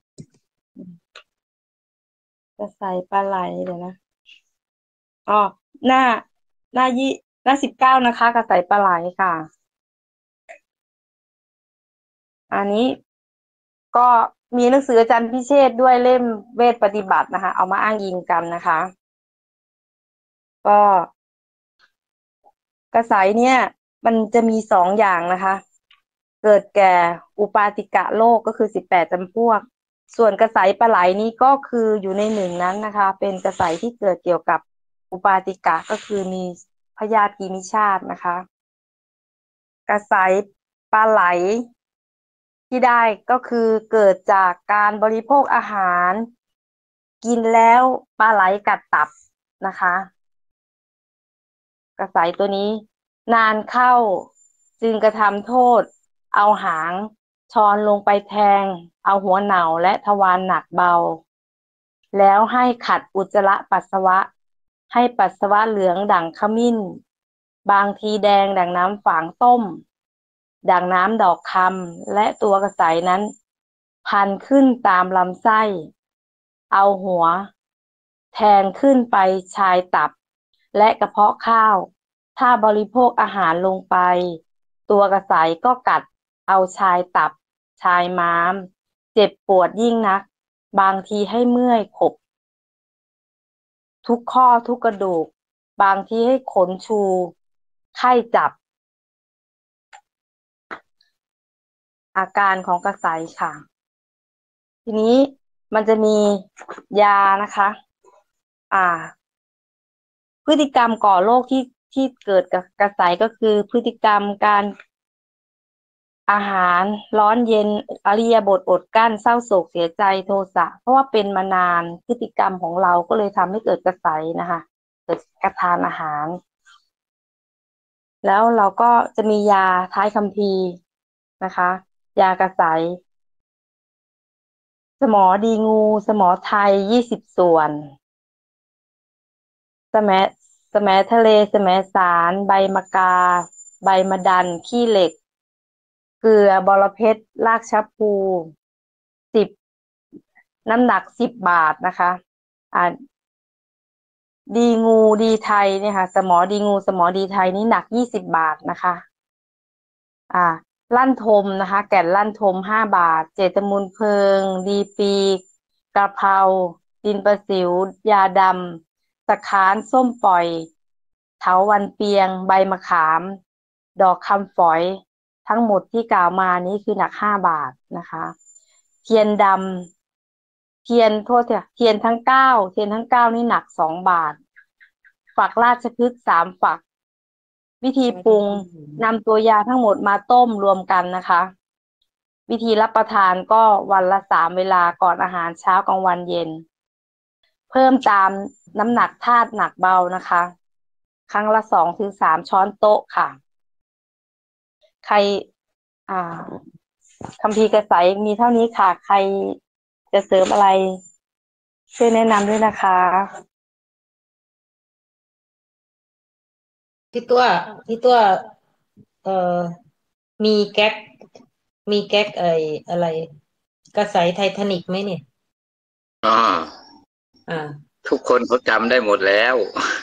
จะใส่ปลาไหลเดี๋ยวนะหน้า19นะคะกระใส่ปลาไหลค่ะอันนี้ก็มีหนังสืออาจารย์พิเชษด้วยเล่มเวทปฏิบัตินะคะเอามาอ้างอิงกันนะคะก็กระสายเนี่ยมันจะมี2อย่างนะคะเกิดแก่อุปาติกะโลกก็คือ18จำพวกส่วนกระสายปลาไหลนี้ก็คืออยู่ใน1นั้นนะคะเป็นกระสายที่เกิดเกี่ยวกับอุปาติกะก็คือมีพยาธิกิมิชาตินะคะกระสายปลาไหลที่ได้ก็คือเกิดจากการบริโภคอาหารกินแล้วปลาไหลกัดตับนะคะกระสายตัวนี้นานเข้าจึงกระทำโทษเอาหางช้อนลงไปแทงเอาหัวเหน่าและทวารหนักเบาแล้วให้ขัดอุจจาระปัสสาวะให้ปัสสาวะเหลืองดั่งขมิ้นบางทีแดงดั่งน้ำฝางต้มดั่งน้ำดอกคำและตัวกระสายนั้นพันขึ้นตามลำไส้เอาหัวแทงขึ้นไปชายตับและกระเพาะข้าวถ้าบริโภคอาหารลงไปตัวกระสายก็กัดเอาชายตับชายม้ามเจ็บปวดยิ่งนักบางทีให้เมื่อยขบทุกข้อทุกกระดูกบางทีให้ขนชูไข้จับอาการของกระสายค่ะทีนี้มันจะมียานะคะพฤติกรรมก่อโรคที่เกิดกับกระสายก็คือพฤติกรรมการอาหารร้อนเย็นอริยบทอดกั้นเศร้าโศกเสียใจโทสะเพราะว่าเป็นมานานพฤติกรรมของเราก็เลยทำให้เกิดกระสายนะคะเกิดกระทานอาหารแล้วเราก็จะมียาท้ายคัมภีร์นะคะยากระสายสมอดีงูสมอไทย20 ส่วนสมทะเลสมสารใบมะกาใบมะดันขี้เหล็กเกลือบรเพชรรากชะพู10น้ำหนัก10 บาทนะคะดีงูดีไทยเนี่ยค่ะสมอดีงูสมอดีไทยนี่หนัก20 บาทนะคะลั่นทมนะคะแก่นลั่นทม5 บาทเจตมูลเพลิงดีปีกระเพราดินประสิวยาดำสะค้านส้มปล่อยเถาวัลย์เปียงใบมะขามดอกคำฝอยทั้งหมดที่กล่าวมานี้คือหนัก5 บาทนะคะเทียนดำเทียนทั้ง9นี่หนัก2 บาทฝักราชพฤกษ์3 ฝัก วิธีปรุงนำตัวยาทั้งหมดมาต้มรวมกันนะคะ วิธีรับประทานก็วันละ3 เวลาก่อนอาหารเช้ากลางวันเย็น เพิ่มตามน้ำหนักธาตุหนักเบานะคะ ครั้งละ2 ถึง 3 ช้อนโต๊ะค่ะ ใครคัมภีร์กระสายมีเท่านี้ค่ะ ใครจะเสริมอะไรช่วยแนะนำด้วยนะคะ
พี่ตัวมีแก๊กอะไรกระสายไททานิกไหมเนี่ย
ทุกคนเขาจำได้หมดแล้ว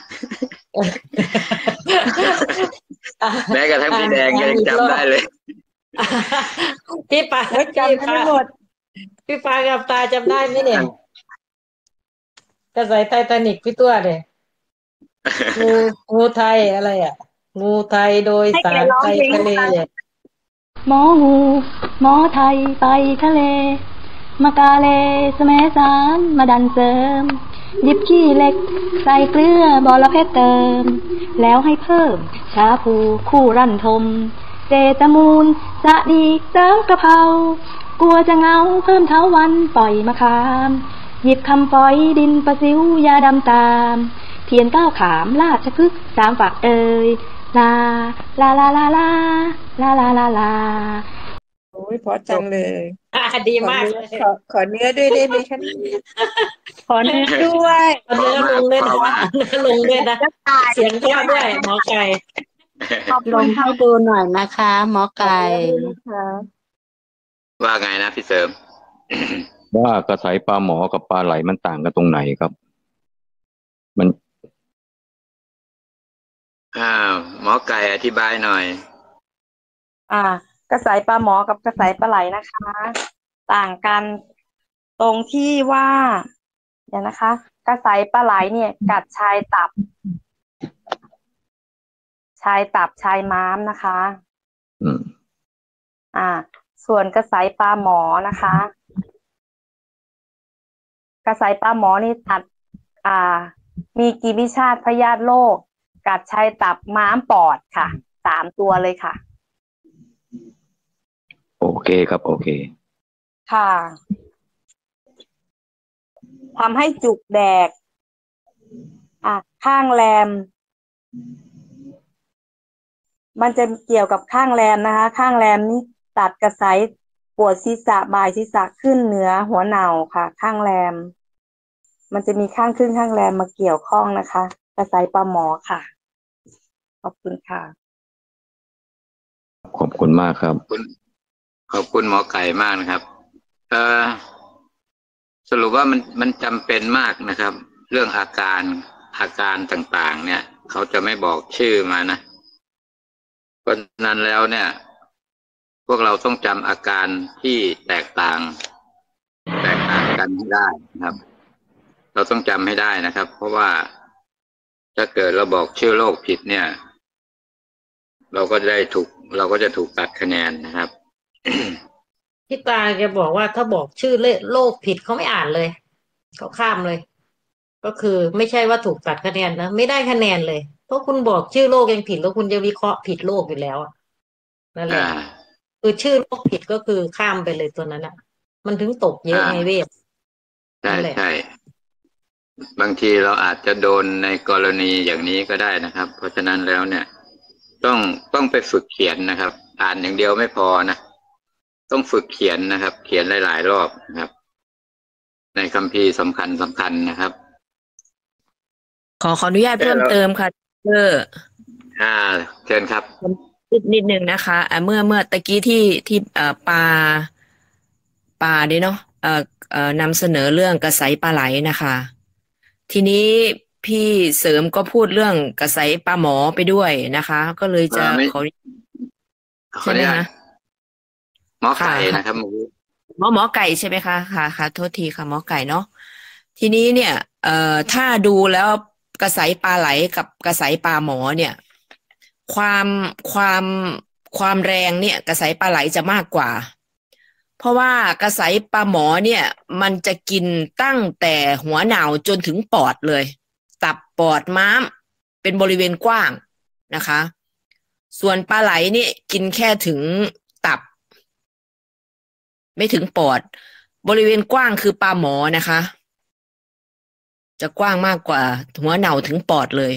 แม้กระทั่งพี่แดงยังจำได้เลย
พี่ปาจำได้หมดพี่ปากับตาจำได้ไหมเนี่ยกระสายไททานิกพี่ตัวเลยงูไทยอะไรงูไทยโดยสารไปทะเล
หมองูหมอไทยไปทะเลมากาเลสแมสารมาดันเสริมหยิบขี้เหล็กใส่เกลือบอระเพ็ดเติมแล้วให้เพิ่มชาพูคู่รั่นทมเจตมูลสะดีเสริมกระเพรากลัวจะเงาเพิ่มเท้าวันปล่อยมะขามหยิบคำฝอยดินประสิวยาดำตามเทียน9 ขามราชพฤกษ์3 ฝักลาลาลาลาลาลาลาลาลา
โอ้ยเพราะจังเลย
ดีมาก
ขอเนื้อด้วยได้ไหมคะขอเนื้อด้วย
ขอเนื้อลงเลยนะลงเลยนะเสียงเพราะด้วยหมอไก่
ลงให้ดูหน่อยนะคะหมอไก่
ว่าไงนะพี่เสริม
ว่ากระสายปลาหมอกับปลาไหลมันต่างกันตรงไหนครับมัน
หมอไก่อธิบายหน่อย
กระสายปลาหมอกับกระสายปลาไหลนะคะ ต่างกันตรงที่ว่าเดี๋ยวนะคะกระสายปลาไหลเนี่ยกัดชายตับชายม้ามนะคะส่วนกระสายปลาหมอนะคะกระสายปลาหมอนี่ตัดมีกีบิชาติพยาธิโรคกัดชายตับม้ามปอดค่ะ3 ตัวเลยค่ะ
โอเคครับโอเค
ค่ะทำให้จุกแดกข้างแรมมันจะเกี่ยวกับข้างแรมนะคะข้างแรมนี่ตัดกระสายปวดศีรษะบ่ายศีรษะขึ้นเหนือหัวเน่าค่ะข้างแรมมันจะมีข้างขึ้นข้างแรมมาเกี่ยวข้องนะคะกระสายปลาหมอค่ะขอบคุณค่ะ
ขอบคุณมากครับ
ขอบคุณหมอไก่มากนะครับสรุปว่ามันจำเป็นมากนะครับเรื่องอาการต่างๆเนี่ยเขาจะไม่บอกชื่อมานะเพราะนั้นแล้วเนี่ยพวกเราต้องจำอาการที่แตกต่างกันให้ได้นะครับเราต้องจำให้ได้นะครับเพราะว่าถ้าเกิดเราบอกชื่อโรคผิดเนี่ยเราก็จะถูกตัดคะแนนนะครับ
พี่ตาแกบอกว่าถ้าบอกชื่อโรคผิดเขาไม่อ่านเลยเขาข้ามเลยก็คือไม่ใช่ว่าถูกตัดคะแนนนะไม่ได้คะแนนเลยเพราะคุณบอกชื่อโรคยังผิดแล้วคุณจะวิเคราะห์ผิดโรคอยู่แล้วนั่นแหละคือชื่อโรคผิดก็คือข้ามไปเลยตัวนั้นมันถึงตกเยอะไงเวท
ใช่บางทีเราอาจจะโดนในกรณีอย่างนี้ก็ได้นะครับเพราะฉะนั้นแล้วเนี่ยต้องไปฝึกเขียนนะครับอ่านอย่างเดียวไม่พอนะต้องฝึกเขียนนะครับเขียนหลายๆรอบนะครับในคัมภีร์สำคัญนะครับ
ขออนุญาตเพิ่มเติมค่ะเ
ชิญครับ
นิดนึงนะคะเมื่อตะกี้ที่ปลาเนี่ยเนาะนำเสนอเรื่องกระไสปลาไหลนะคะทีนี้พี่เสริมก็พูดเรื่องกระไสปลาหมอไปด้วยนะคะก็เลยจะขอ
ใช่ไหมคะหมอไก่นะครับ
หมอไก่ใช่ไหมคะค่ะโทษทีค่ะหมอไก่เนาะทีนี้เนี่ยถ้าดูแล้วกระไสปลาไหลกับกระไสปลาหมอเนี่ยความแรงเนี่ยกระไสปลาไหลจะมากกว่าเพราะว่ากระไสปลาหมอเนี่ยมันจะกินตั้งแต่หัวเหน่าจนถึงปอดเลยตับปอดม้ามเป็นบริเวณกว้างนะคะ ส่วนปลาไหลนี่กินแค่ถึงตับไม่ถึงปอดบริเวณกว้างคือปลาหมอนะคะจะกว้างมากกว่าหัวเน่าถึงปอดเลย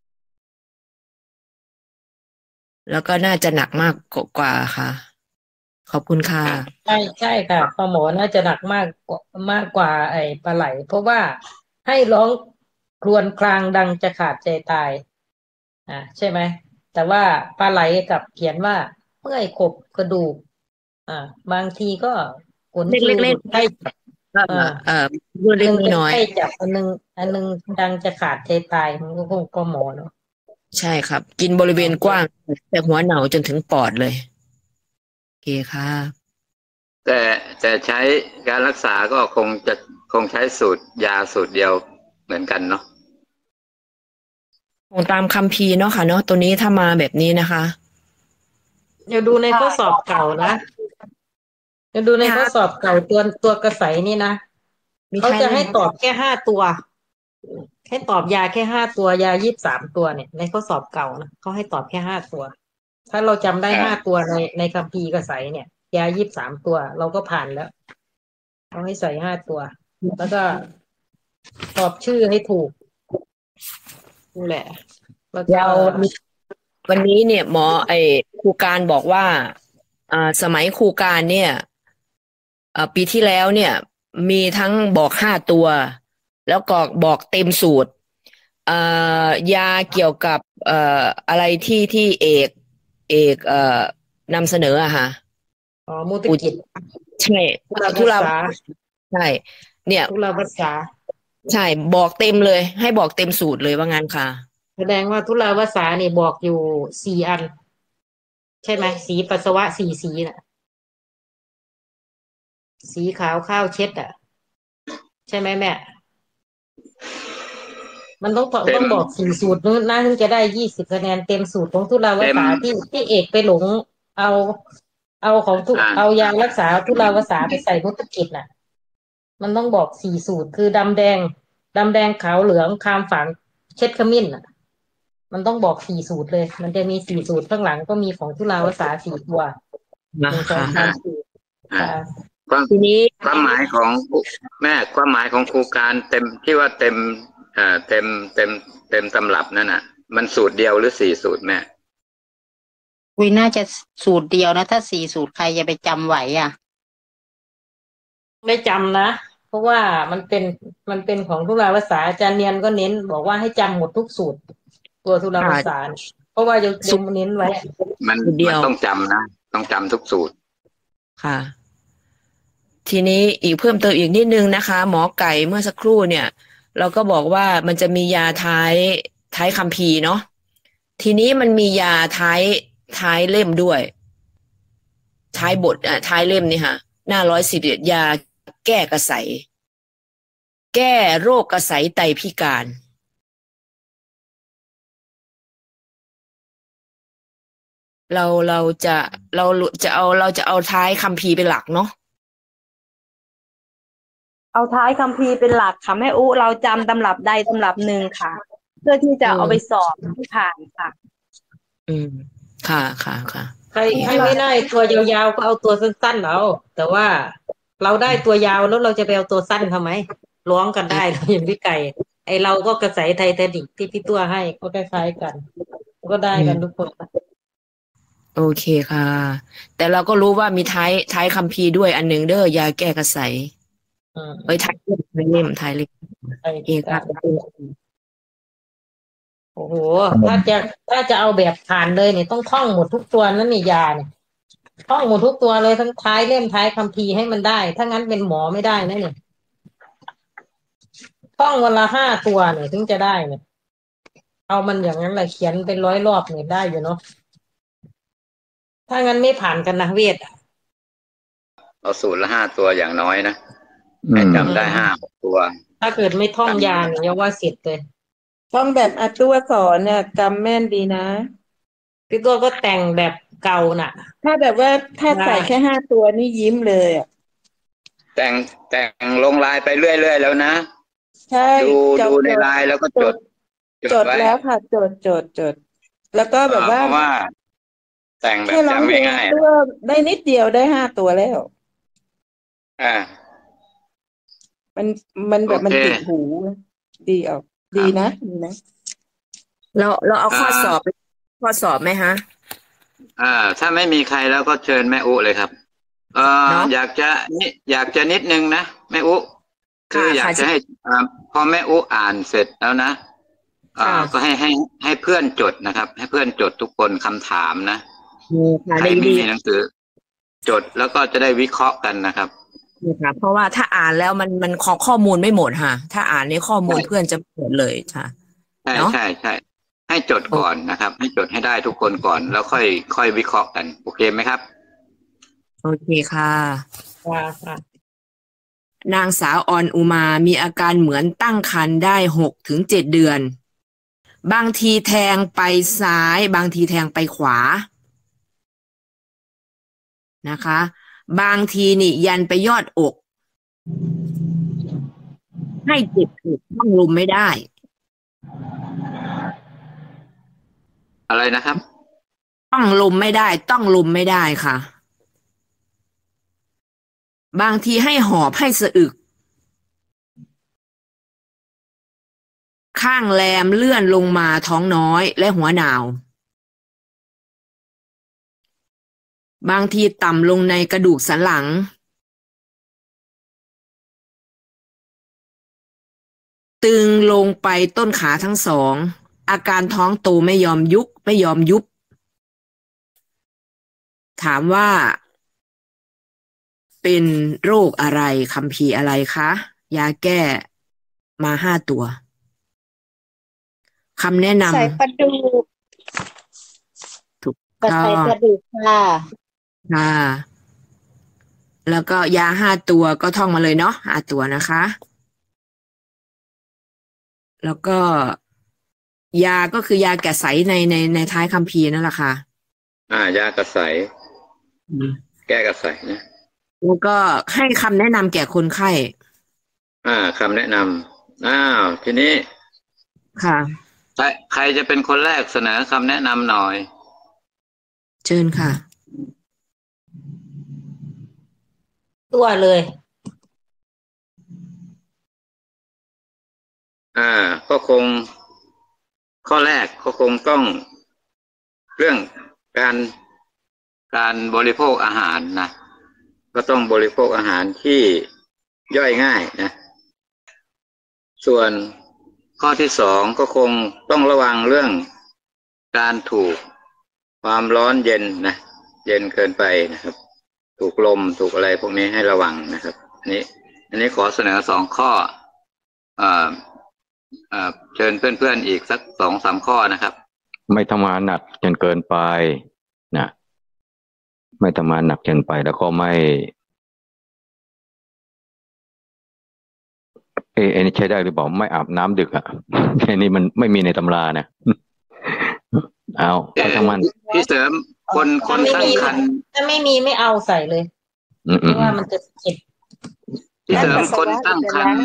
แล้วก็น่าจะหนักมากกว่าค่ะขอบคุณค่ะ
ใช่ค่ะปลาหมอน่าจะหนักมากกว่าไอ้ปลาไหลเพราะว่าให้ร้องครวญครางดังจะขาดใจตายใช่ไหมแต่ว่าปลาไหลกับเขียนว่าเมื่อยขบกระดูกบางทีก็ขนคิ้วหลุดใกล้จับ
เล็กๆน้อย
ใกล้จับอันนึงดังจะขาดใจตายมันก็คงปลาหมอเนาะ
ใช่ครับกินบริเวณกว้างแต่หัวเน่าจนถึงปอดเลยโอเคค่ะ
แต่ใช้การรักษาก็คงใช้สูตรยาสูตรเดียวเหมือนกันเนาะ
คงตามคัมภีร์เนาะค่ะเนาะตัวนี้ถ้ามาแบบนี้นะคะ
เดี๋ยวดูในข้อสอบเก่านะเดี๋ยวดูในข้อสอบเก่าตัวกระใสนี่นะเขาจะให้ตอบแค่5 ตัวให้ตอบยาแค่5 ตัวยา23 ตัวเนี่ยในข้อสอบเก่านะเขาให้ตอบแค่5 ตัวถ้าเราจำได้5 ตัวในคัมภีร์กระใสเนี่ยยา23 ตัวเราก็ผ่านแล้วเอาให้ใส่5 ตัวแล้วก็ตอบชื่อให้ถูกนี่แหละ
เราวันนี้เนี่ยหมอครูการบอกว่าสมัยครูการเนี่ยปีที่แล้วเนี่ยมีทั้งบอก5 ตัวแล้วก็บอกเต็มสูตรยาเกี่ยวกับอะไรที่เอกนำเสนออะค่ะ
มุตจิต
ใช่ทุลาใช่เนี่ย
ทุลาภาษา
ใช่บอกเต็มเลยให้บอกเต็มสูตรเลยว่างั้นค่ะ
แสดงว่าทุลาภาษานี่บอกอยู่4 อันใช่ไหมสีปัสสาวะ4 สีน่ะสีขาวข้าวเช็ดใช่ไหมแม่มันต้องบอก4 สูตรนู้นน่าถึงจะได้20 คะแนนเต็มสูตรของทุลาภาษาที่เอกไปหลงเอาของเอายารักษาทุลาภาษาไปใส่มุตกิจน่ะมันต้องบอก4 สูตรคือดำแดงขาวเหลืองคามฝางเช็ดขมิ้นมันต้องบอก4 สูตรเลยมันจะมี4 สูตรข้างหลังก็มีของทุลาภาษา4 ตัว1 2 3 4
ทีนี้
ความหมายของแม่ความหมายของครูการเต็มที่ว่าเต็มตำรับนั่นน่ะมันสูตรเดียวหรือ4 สูตรแม่
น่าจะสูตรเดียวนะถ้า4 สูตรใครจะไปจำไหว
ไม่จำนะเพราะว่ามันเป็นของทุลาภาษาอาจารย์เนียนก็เน้นบอกว่าให้จำหมดทุกสูตรตัวทุลาภาษาเพราะว่าจะเน้นไว้
มันต้องจำนะต้องจำทุกสูตร
ค่ะทีนี้อีกเพิ่มเติมอีกนิดนึงนะคะหมอไก่เมื่อสักครู่เนี่ยเราก็บอกว่ามันจะมียาท้ายคัมภีร์เนาะทีนี้มันมียาท้ายเล่มด้วยท้ายบทท้ายเล่มนี่ค่ะหน้า111ยาแก้กระใสแก้โรคกระใสไตพิการเราจะเอาท้ายคัมภีร์เป็นหลักเนาะ
เอาท้ายคัมภีร์เป็นหลักค่ะแม่อุเราจำตำรับใดตำรับหนึ่งค่ะเพื่อที่จะเอาไปสอบที่ผ่านค่ะ
ค่ะ
ใครไม่ได้ตัวยาวๆก็เอาตัวสั้นๆเอาแต่ว่าเราได้ตัวยาวแล้วเราจะไปเอาตัวสั้นทำไมร้องกันได้อย่างพี่ไก่เราก็กระใสไททานิคที่พี่ตัวให้ก็คล้ายๆกันก็ได้กันทุกคน
โอเคค่ะแต่เราก็รู้ว่ามีท้ายคัมภีร์ด้วยอันหนึ่งเด้อยาแก้กระใสท้ายเล่มเอกค่ะ
โอ้โหถ้าจะเอาแบบผ่านเลยเนี่ยต้องท่องหมดทุกตัวนั่นนี่ยาเนี่ยท่องหมดทุกตัวเลยทั้งท้ายเล่มท้ายคัมภีร์ให้มันได้ถ้างั้นเป็นหมอไม่ได้นะเนี่ยท่องวันละ5 ตัวเนี่ยถึงจะได้เนี่ยเอามันอย่างนั้นแหละเขียนเป็น100 รอบเนี่ยได้อยู่เนาะถ้างั้นไม่ผ่านกันนะเวท
เอาสูตรละ5 ตัวอย่างน้อยนะให้จำได้5-6 ตัว
ถ้าเกิดไม่ท่องยาเนี่ยว่าเสร็จเลย
ท่องแบบอัตตัวสอนเนี่ยจำแม่นดีนะ
พี่ตัวก็แต่งแบบเก่าน่ะ
ถ้าแบบว่าถ้าใส่แค่5 ตัวนี่ยิ้มเลย
แต่งลงลายไปเรื่อยๆแล้วนะ
ใช่
ดูในลายแล้วก็จด
จดแล้วค่ะจดแล้วก็แบบว่า
เพราะว่า แต่งแบบ
แค่ร้อง
จำ
เพลง
ง่าย
ตัวได้นิดเดียวได้5 ตัวแล้ว มันแบบมันติดหูดีออกดีนะดีนะ
เราเอาข้อสอบไหมฮะ
ถ้าไม่มีใครแล้วก็เชิญแม่อุเลยครับอยากจะนิดนึงนะแม่อุคืออยากจะให้พอแม่อุอ่านเสร็จแล้วนะก็ให้เพื่อนจดนะครับให้เพื่อนจดทุกคนคำถามนะใครไม่มีหนังสือจดแล้วก็จะได้วิเคราะห์กันนะครับ
ค่ะเพราะว่าถ้าอ่านแล้วมันข้อมูลไม่หมดค่ะถ้าอ่านในข้อมูลเพื่อนจะหมดเลยค่ะ
ใช่ให้จดก่อนนะครับให้จดให้ได้ทุกคนก่อนแล้วค่อยวิเคราะห์กันโอเคไหมครับ
โอเคค่ะนางสาวออนอุมามีอาการเหมือนตั้งครรภ์ได้6 ถึง 7 เดือนบางทีแทงไปซ้ายบางทีแทงไปขวานะคะบางทีนี่ยันไปยอดอกให้เจ็บต้องลุมไม่ได้
อะไรนะครับ
ต้องลุมไม่ได้ค่ะบางทีให้หอบให้สะอึกข้างแรมเลื่อนลงมาท้องน้อยและหัวหนาวบางทีต่ำลงในกระดูกสันหลังตึงลงไปต้นขาทั้งสองอาการท้องโตไม่ยอมยุบถามว่าเป็นโรคอะไรคัมภีร์อะไรคะยาแก้มา5 ตัวคำแนะนำ
ใส่กระดูก
ถูกต้อง
ใส่กระดูกค่ะ
แล้วก็ยา5 ตัวก็ท่องมาเลยเนาะ5 ตัวนะคะแล้วก็ยาก็คือยาแก้ไสในท้ายคัมภีร์นั่นแหละค่ะ
ยากระใสแก้กระใสนะ
แล้วก็ให้คำแนะนำแก่คนไข้
คำแนะนำทีนี้
ค่ะ
ใครจะเป็นคนแรกเสนอคำแนะนำหน่อย
เชิญค่ะ
ตัวเลย
ก็คงข้อแรกก็คงต้องเรื่องการบริโภคอาหารนะก็ต้องบริโภคอาหารที่ย่อยง่ายนะส่วนข้อที่2ก็คงต้องระวังเรื่องการถูกความร้อนเย็นนะเย็นเกินไปนะครับถูกลมถูกอะไรพวกนี้ให้ระวังนะครับอันนี้ขอเสนอ2 ข้อเชิญเพื่อนๆอีกสัก2-3 ข้อนะครับ
ไม่ทำงานหนักจนเกินไปนะไม่ทำงานหนักเกินไปแล้วก็ไม่อันนี้ใช้ได้หรือเปล่าไม่อาบน้ำดึกแค่นี้มันไม่มีในตำรานะเอาทำงาน
พี่เสริมคนตั้งครรภ์
ถ้าไม่มีไม่เอาใส่เลยเพราะว่ามันจะเจ็บ
พี่เสริมคนตั้งครรภ์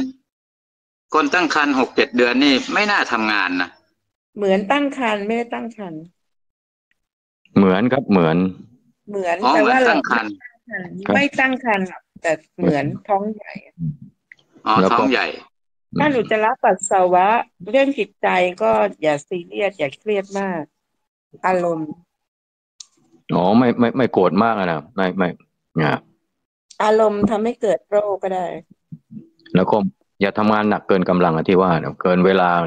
6-7 เดือนนี่ไม่น่าทำงานนะ
เหมือนตั้งครรภ์ไม่ได้ตั้งครรภ์
เหมือนครับเหมือน
แต่ว่าเราไม่ตั้งครรภ์แต่เหมือนท้องใหญ่
ท้องใหญ่
ถ้าหนูจะรับปัสสาวะเรื่องจิตใจก็อย่าซีเรียสอย่าเครียดมากอารมณ์
ไม่โกรธมากนะไม่
อารมณ์ทำให้เกิดโรคก็ได้
แล้วก็อย่าทำงานหนักเกินกำลังที่ว่าเกินเวลา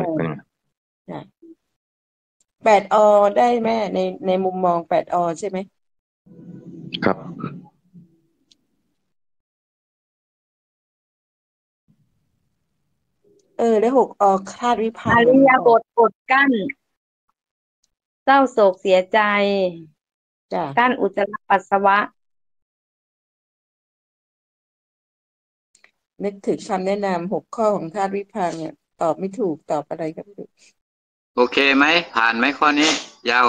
8 อได้แม่ในมุมมอง8 อใช่ไหม
ครับ
และ6 อคาดวิภา
อริยบทอดกั้นเศร้าโศกเสียใจกั้นอุจจาระปัสสาวะ
นึกถึงคำแนะนำ6 ข้อของธาตุวิภาเนี่ยตอบไม่ถูกตอบอะไรก็ไม่ถูก
โอเคไหมผ่านไหมข้อนี้ยาว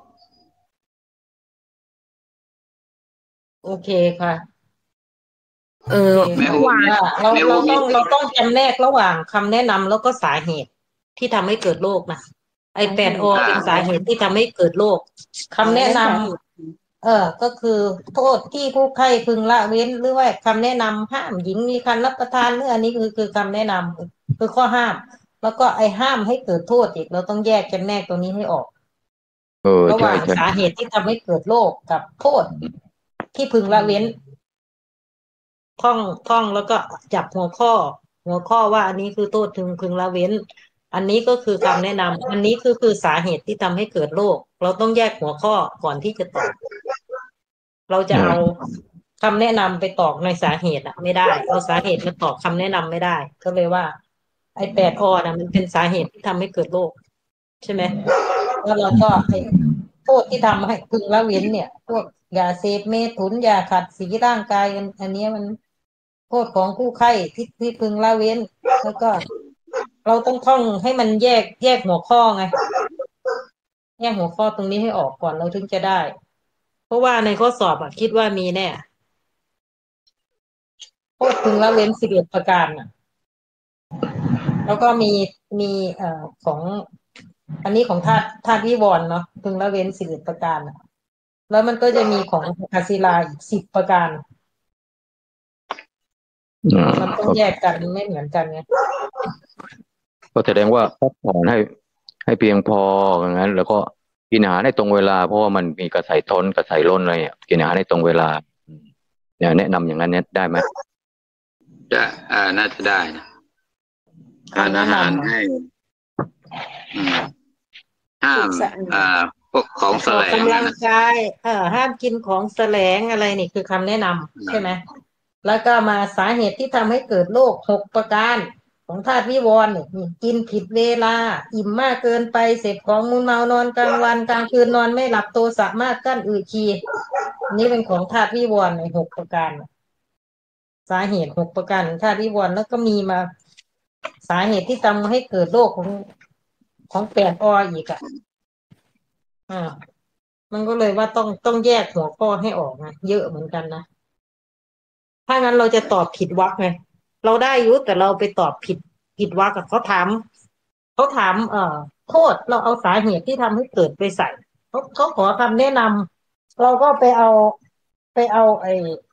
โอเคค่ะ
ไม่
ว่าเราต้องจำแนกระหว่างคำแนะนำแล้วก็สาเหตุที่ทำให้เกิดโรคนะไอ8 อเป็นสาเหตุที่ทำให้เกิดโรคคำแนะนำก็คือโทษที่ผู้ไข้พึงละเว้นหรือว่าคำแนะนำห้ามหญิงมีครรภ์รับประทานหรืออันนี้คือคำแนะนำคือข้อห้ามแล้วก็ไอห้ามให้เกิดโทษอีกเราต้องแยกกันแนกตรงนี้ให้ออกระหว่างสาเหตุที่ทำให้เกิดโรคกับโทษที่พึงละเว้นท่องแล้วก็จับหัวข้อว่าอันนี้คือโทษพึงละเว้นอันนี้ก็คือคำแนะนำอันนี้คือสาเหตุที่ทำให้เกิดโรคเราต้องแยกหัวข้อก่อนที่จะตอบเราจะเอาคำแนะนำไปตอบในสาเหตุไม่ได้เอาสาเหตุมาตอบคำแนะนำไม่ได้ก็เลยว่าไอ้8 อนะมันเป็นสาเหตุที่ทำให้เกิดโรคใช่ไหมแล้วเราก็ไอ้โทษที่ทำให้พึงละเว้นเนี่ยพวกยาเสพเมถุนยาขัดสีร่างกายอันนี้มันโทษของผู้ไข้ที่พึงละเว้นแล้วก็เราต้องท่องให้มันแยกหัวข้อไงแยกหัวข้อตรงนี้ให้ออกก่อนเราถึงจะได้เพราะว่าในข้อสอบคิดว่ามีแน่โทษพึงละเว้น11 ประการแล้วก็มีของอันนี้ของธาตุวิวรณ์เนาะพึงละเว้น11 ประการแล้วมันก็จะมีของคาศิลาอีก10 ประการมันต้องแยกกันไม่เหมือนกันไง
ก็แสดงว่าพักผ่อนให้เพียงพออย่างนั้นแล้วก็กินอาหารให้ตรงเวลาเพราะว่ามันมีกระใสท้นกระใสล้นอะไรเนี่ยกินอาหารให้ตรงเวลาเนี่ยแนะนำอย่างนั้นเนี่ยได้ไหม
จะน่าจะได้นะทานอาหารให้ห้ามพวกของแสลง
กำลังกายห้ามกินของแสลงอะไรนี่คือคำแนะนำใช่ไหมแล้วก็มาสาเหตุที่ทำให้เกิดโรค6 ประการของธาตุวิวรณ์นี่กินผิดเวลาอิ่มมากเกินไปเสพของมึนเมานอนกลางวันกลางคืนนอนไม่หลับโทสะมากกั้นอืดขี้นี่เป็นของธาตุวิวรณ์ใน6 ประการสาเหตุ6 ประการธาตุวิวรณ์แล้วก็มีมาสาเหตุที่ทำให้เกิดโรคของ8 ออีกมันก็เลยว่าต้องแยกหัวข้อให้ออกนะเยอะเหมือนกันนะถ้างั้นเราจะตอบผิดวรรคไงเราได้อยู่แต่เราไปตอบผิดวรรคกับเขาถามโทษเราเอาสาเหตุที่ทำให้เกิดไปใส่เขาขอคำแนะนำเราก็ไปเอาไอ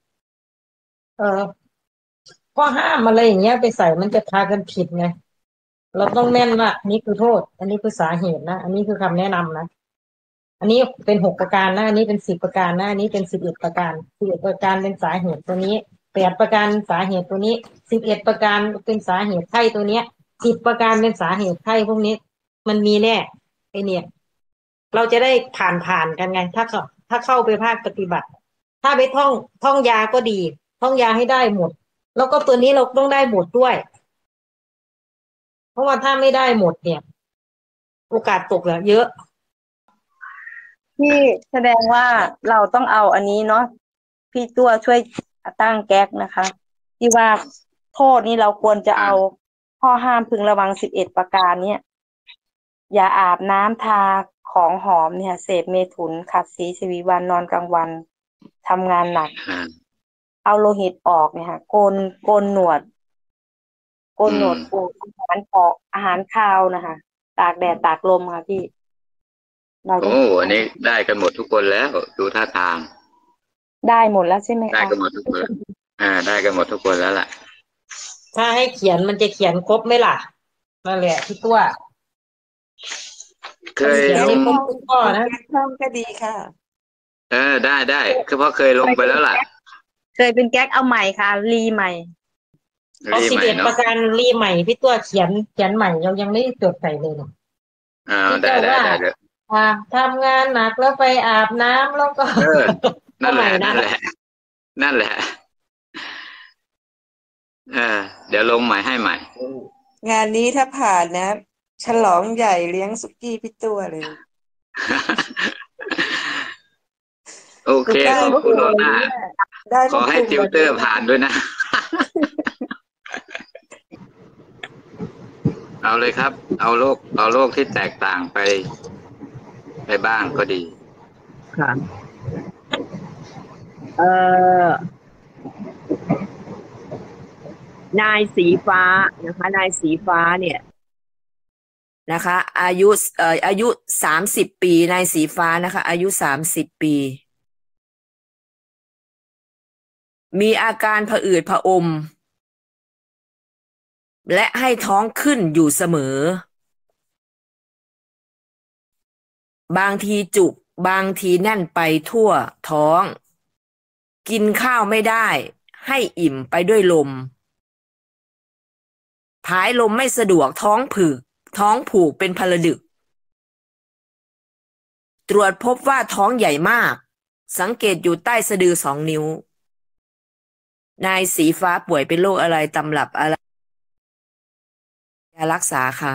ข้อห้ามอะไรอย่างเงี้ยไปใส่มันจะพากันผิดไงเราต้องแน่นว่านี่คือโทษอันนี้คือสาเหตุนะอันนี้คือคำแนะนำนะอันนี้เป็น6 ประการนะอันนี้เป็น10 ประการนะอันนี้เป็น11 ประการ11 ประการเป็นสาเหตุตัวนี้8 ประการสาเหตุตัวนี้11 ประการเป็นสาเหตุไข้ตัวเนี้ย10 ประการเป็นสาเหตุไข้พวกนี้มันมีแน่ไอเนี่ยเราจะได้ผ่านกันไงถ้าเข้าไปภาคปฏิบัติถ้าไปท่องยาก็ดีท่องยาให้ได้หมดแล้วก็ตัวนี้เราต้องได้หมดด้วยเพราะว่าถ้าไม่ได้หมดเนี่ยโอกาสตกเยอะ
ที่แสดงว่าเราต้องเอาอันนี้เนาะพี่ตัวช่วยตั้งแก๊กนะคะที่ว่าโทษนี้เราควรจะเอาข้อห้ามพึงระวัง11 ประการเนี่ยอย่าอาบน้ำทาของหอมเนี่ยเสพเมถุนขัดสีชวีวันนอนกลางวันทำงานหนักเอาโลหิตออกเนี่ยค่ะโกนหนวดปลูกอาหารคาวนะคะตากแดดตากลมค่ะพี่
อันนี้ได้กันหมดทุกคนแล้วดูท่าทาง
ได้หมดแล้วใช่ไหมคะ
ได้กันหมดทุกคนได้กันหมดทุกคนแล้วล่ะ
ถ้าให้เขียนมันจะเขียนครบไหมล่ะนั่นแหละพี่ตัว
เคยลง
ข้อนะช่องก็ดีค่ะ
ได้คือเพราะเคยลงไปแล้วล่ะ
เคยเป็นแก๊กเอาใหม่ค่ะรีใหม่
เอา11 ประการรีใหม่พี่ตัวเขียนใหม่ยังไม่จดใส่เลย
ได้
ทำงานหนักแล้วไปอาบน้ำแล้วก็
นั่นแหละเดี๋ยวลงใหม่ให้ใหม่
งานนี้ถ้าผ่านนะฉลองใหญ่เลี้ยงสุกี้พี่ตัวเลย
โอเคขอบคุณมากขอให้ติวเตอร์ผ่านด้วยนะเอาเลยครับเอาโลกที่แตกต่างไปบ้างก็ดี
ค่ะนายสีฟ้านะคะนายสีฟ้าเนี่ยนะคะอายุ30 ปีนายสีฟ้านะคะอายุ30 ปีมีอาการผะอืดผะอมและให้ท้องขึ้นอยู่เสมอบางทีจุกบางทีแน่นไปทั่วท้องกินข้าวไม่ได้ให้อิ่มไปด้วยลมผายลมไม่สะดวกท้องผูกเป็นผลดึกตรวจพบว่าท้องใหญ่มากสังเกตอยู่ใต้สะดือ2 นิ้วนายสีฟ้าป่วยเป็นโรคอะไรตำรับอะไรยารักษาค่ะ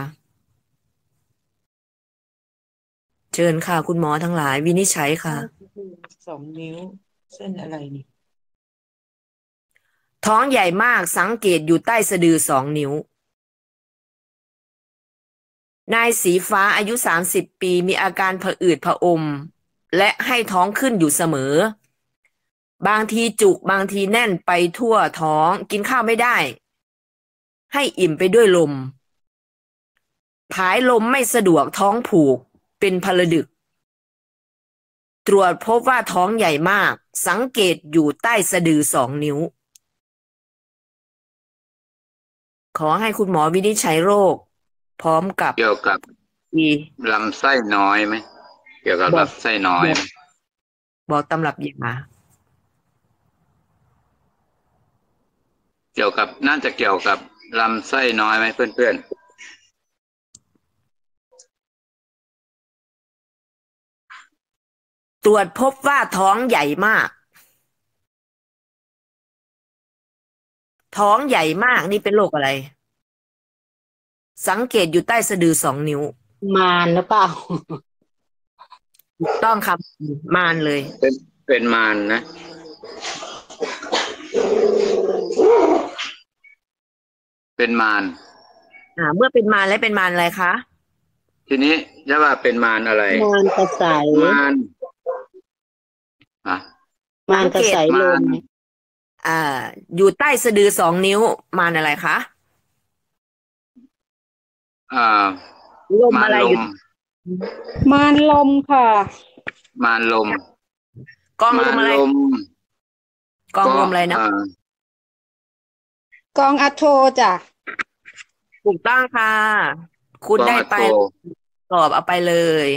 เชิญค่ะคุณหมอทั้งหลายวินิจฉัยค่ะ
2 นิ้วเส้นอะไรนี่
ท้องใหญ่มากสังเกตอยู่ใต้สะดือ2 นิ้วนายสีฟ้าอายุ30 ปีมีอาการผะอืดผะอมและให้ท้องขึ้นอยู่เสมอบางทีจุกบางทีแน่นไปทั่วท้องกินข้าวไม่ได้ให้อิ่มไปด้วยลมผายลมไม่สะดวกท้องผูกเป็นผลดึกตรวจพบว่าท้องใหญ่มากสังเกตอยู่ใต้สะดือ2 นิ้วขอให้คุณหมอวินิจฉัยโรคพร้อมกับ
เกี่ยวกับลำไส้น้อยไหมเกี่ยวกับลำไส้น้อย
บอกตำรับยา
เกี่ยวกับน่าจะเกี่ยวกับลำไส้น้อยไหมเพื่อน
ๆตรวจพบว่าท้องใหญ่มากท้องใหญ่มากนี่เป็นโรคอะไรสังเกตอยู่ใต้สะดือ2 นิ้ว
มารหรือเปล่า
ถูกต้องครับมารเลย
เป็นมารนะเป็นมาร
เมื่อเป็นมารแล้วเป็นมารอะไรคะ
ทีนี้จะว่าเป็นมารอะไร
มารกระใส
มาร
มารกระใสลม
อยู่ใต้สะดือ2 นิ้วมารอะไรคะลมอะไรอยู่
มารลมค่ะ
มารลม
กองลมอะไรกองลมอะไรนะ
กองอะโทจ้ะ
ถูกต้องค่ะคุณได้ไปตอบเอาไปเลย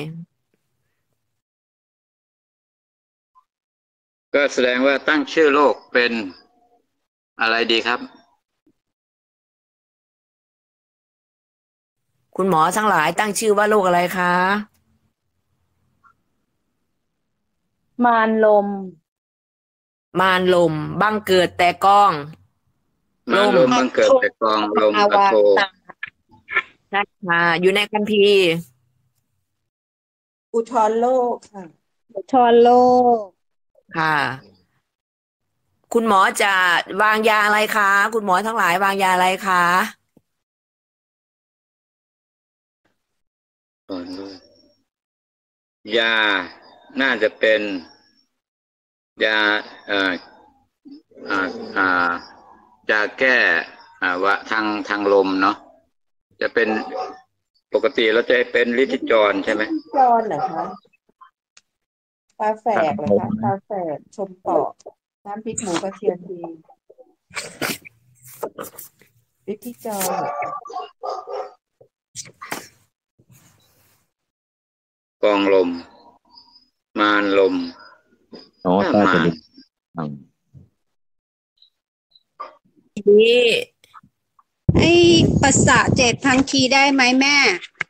ก็แสดงว่าตั้งชื่อโรคเป็นอะไรดีครับ
คุณหมอทั้งหลายตั้งชื่อว่าโรคอะไรคะ
มารลม
บังเกิดแต่กอง
มารลมบังเกิดแต่กองลมอะโท
ใช่ค่ะอยู่ในคัมภีร์
อุทธรโลกค่ะ
อุทธรโลก
ค่ะคุณหมอจะวางยาอะไรคะคุณหมอทั้งหลายวางยาอะไรคะ
ยาน่าจะเป็นยายาแก้ว่าทางลมเนาะจะเป็นปกติเราจะเป็นลิทิจรใช่ไหม
ลิทิจรเหรอคะปลาแฝกเหรอคะปลาแฝกชมเปาะน้ำพริกหมูกระเทียมดีลิทิจร
กองลมมารลม
ใต้สะดือ
นี่ไอ้ปัสสะ7 พังคีได้ไหมแม่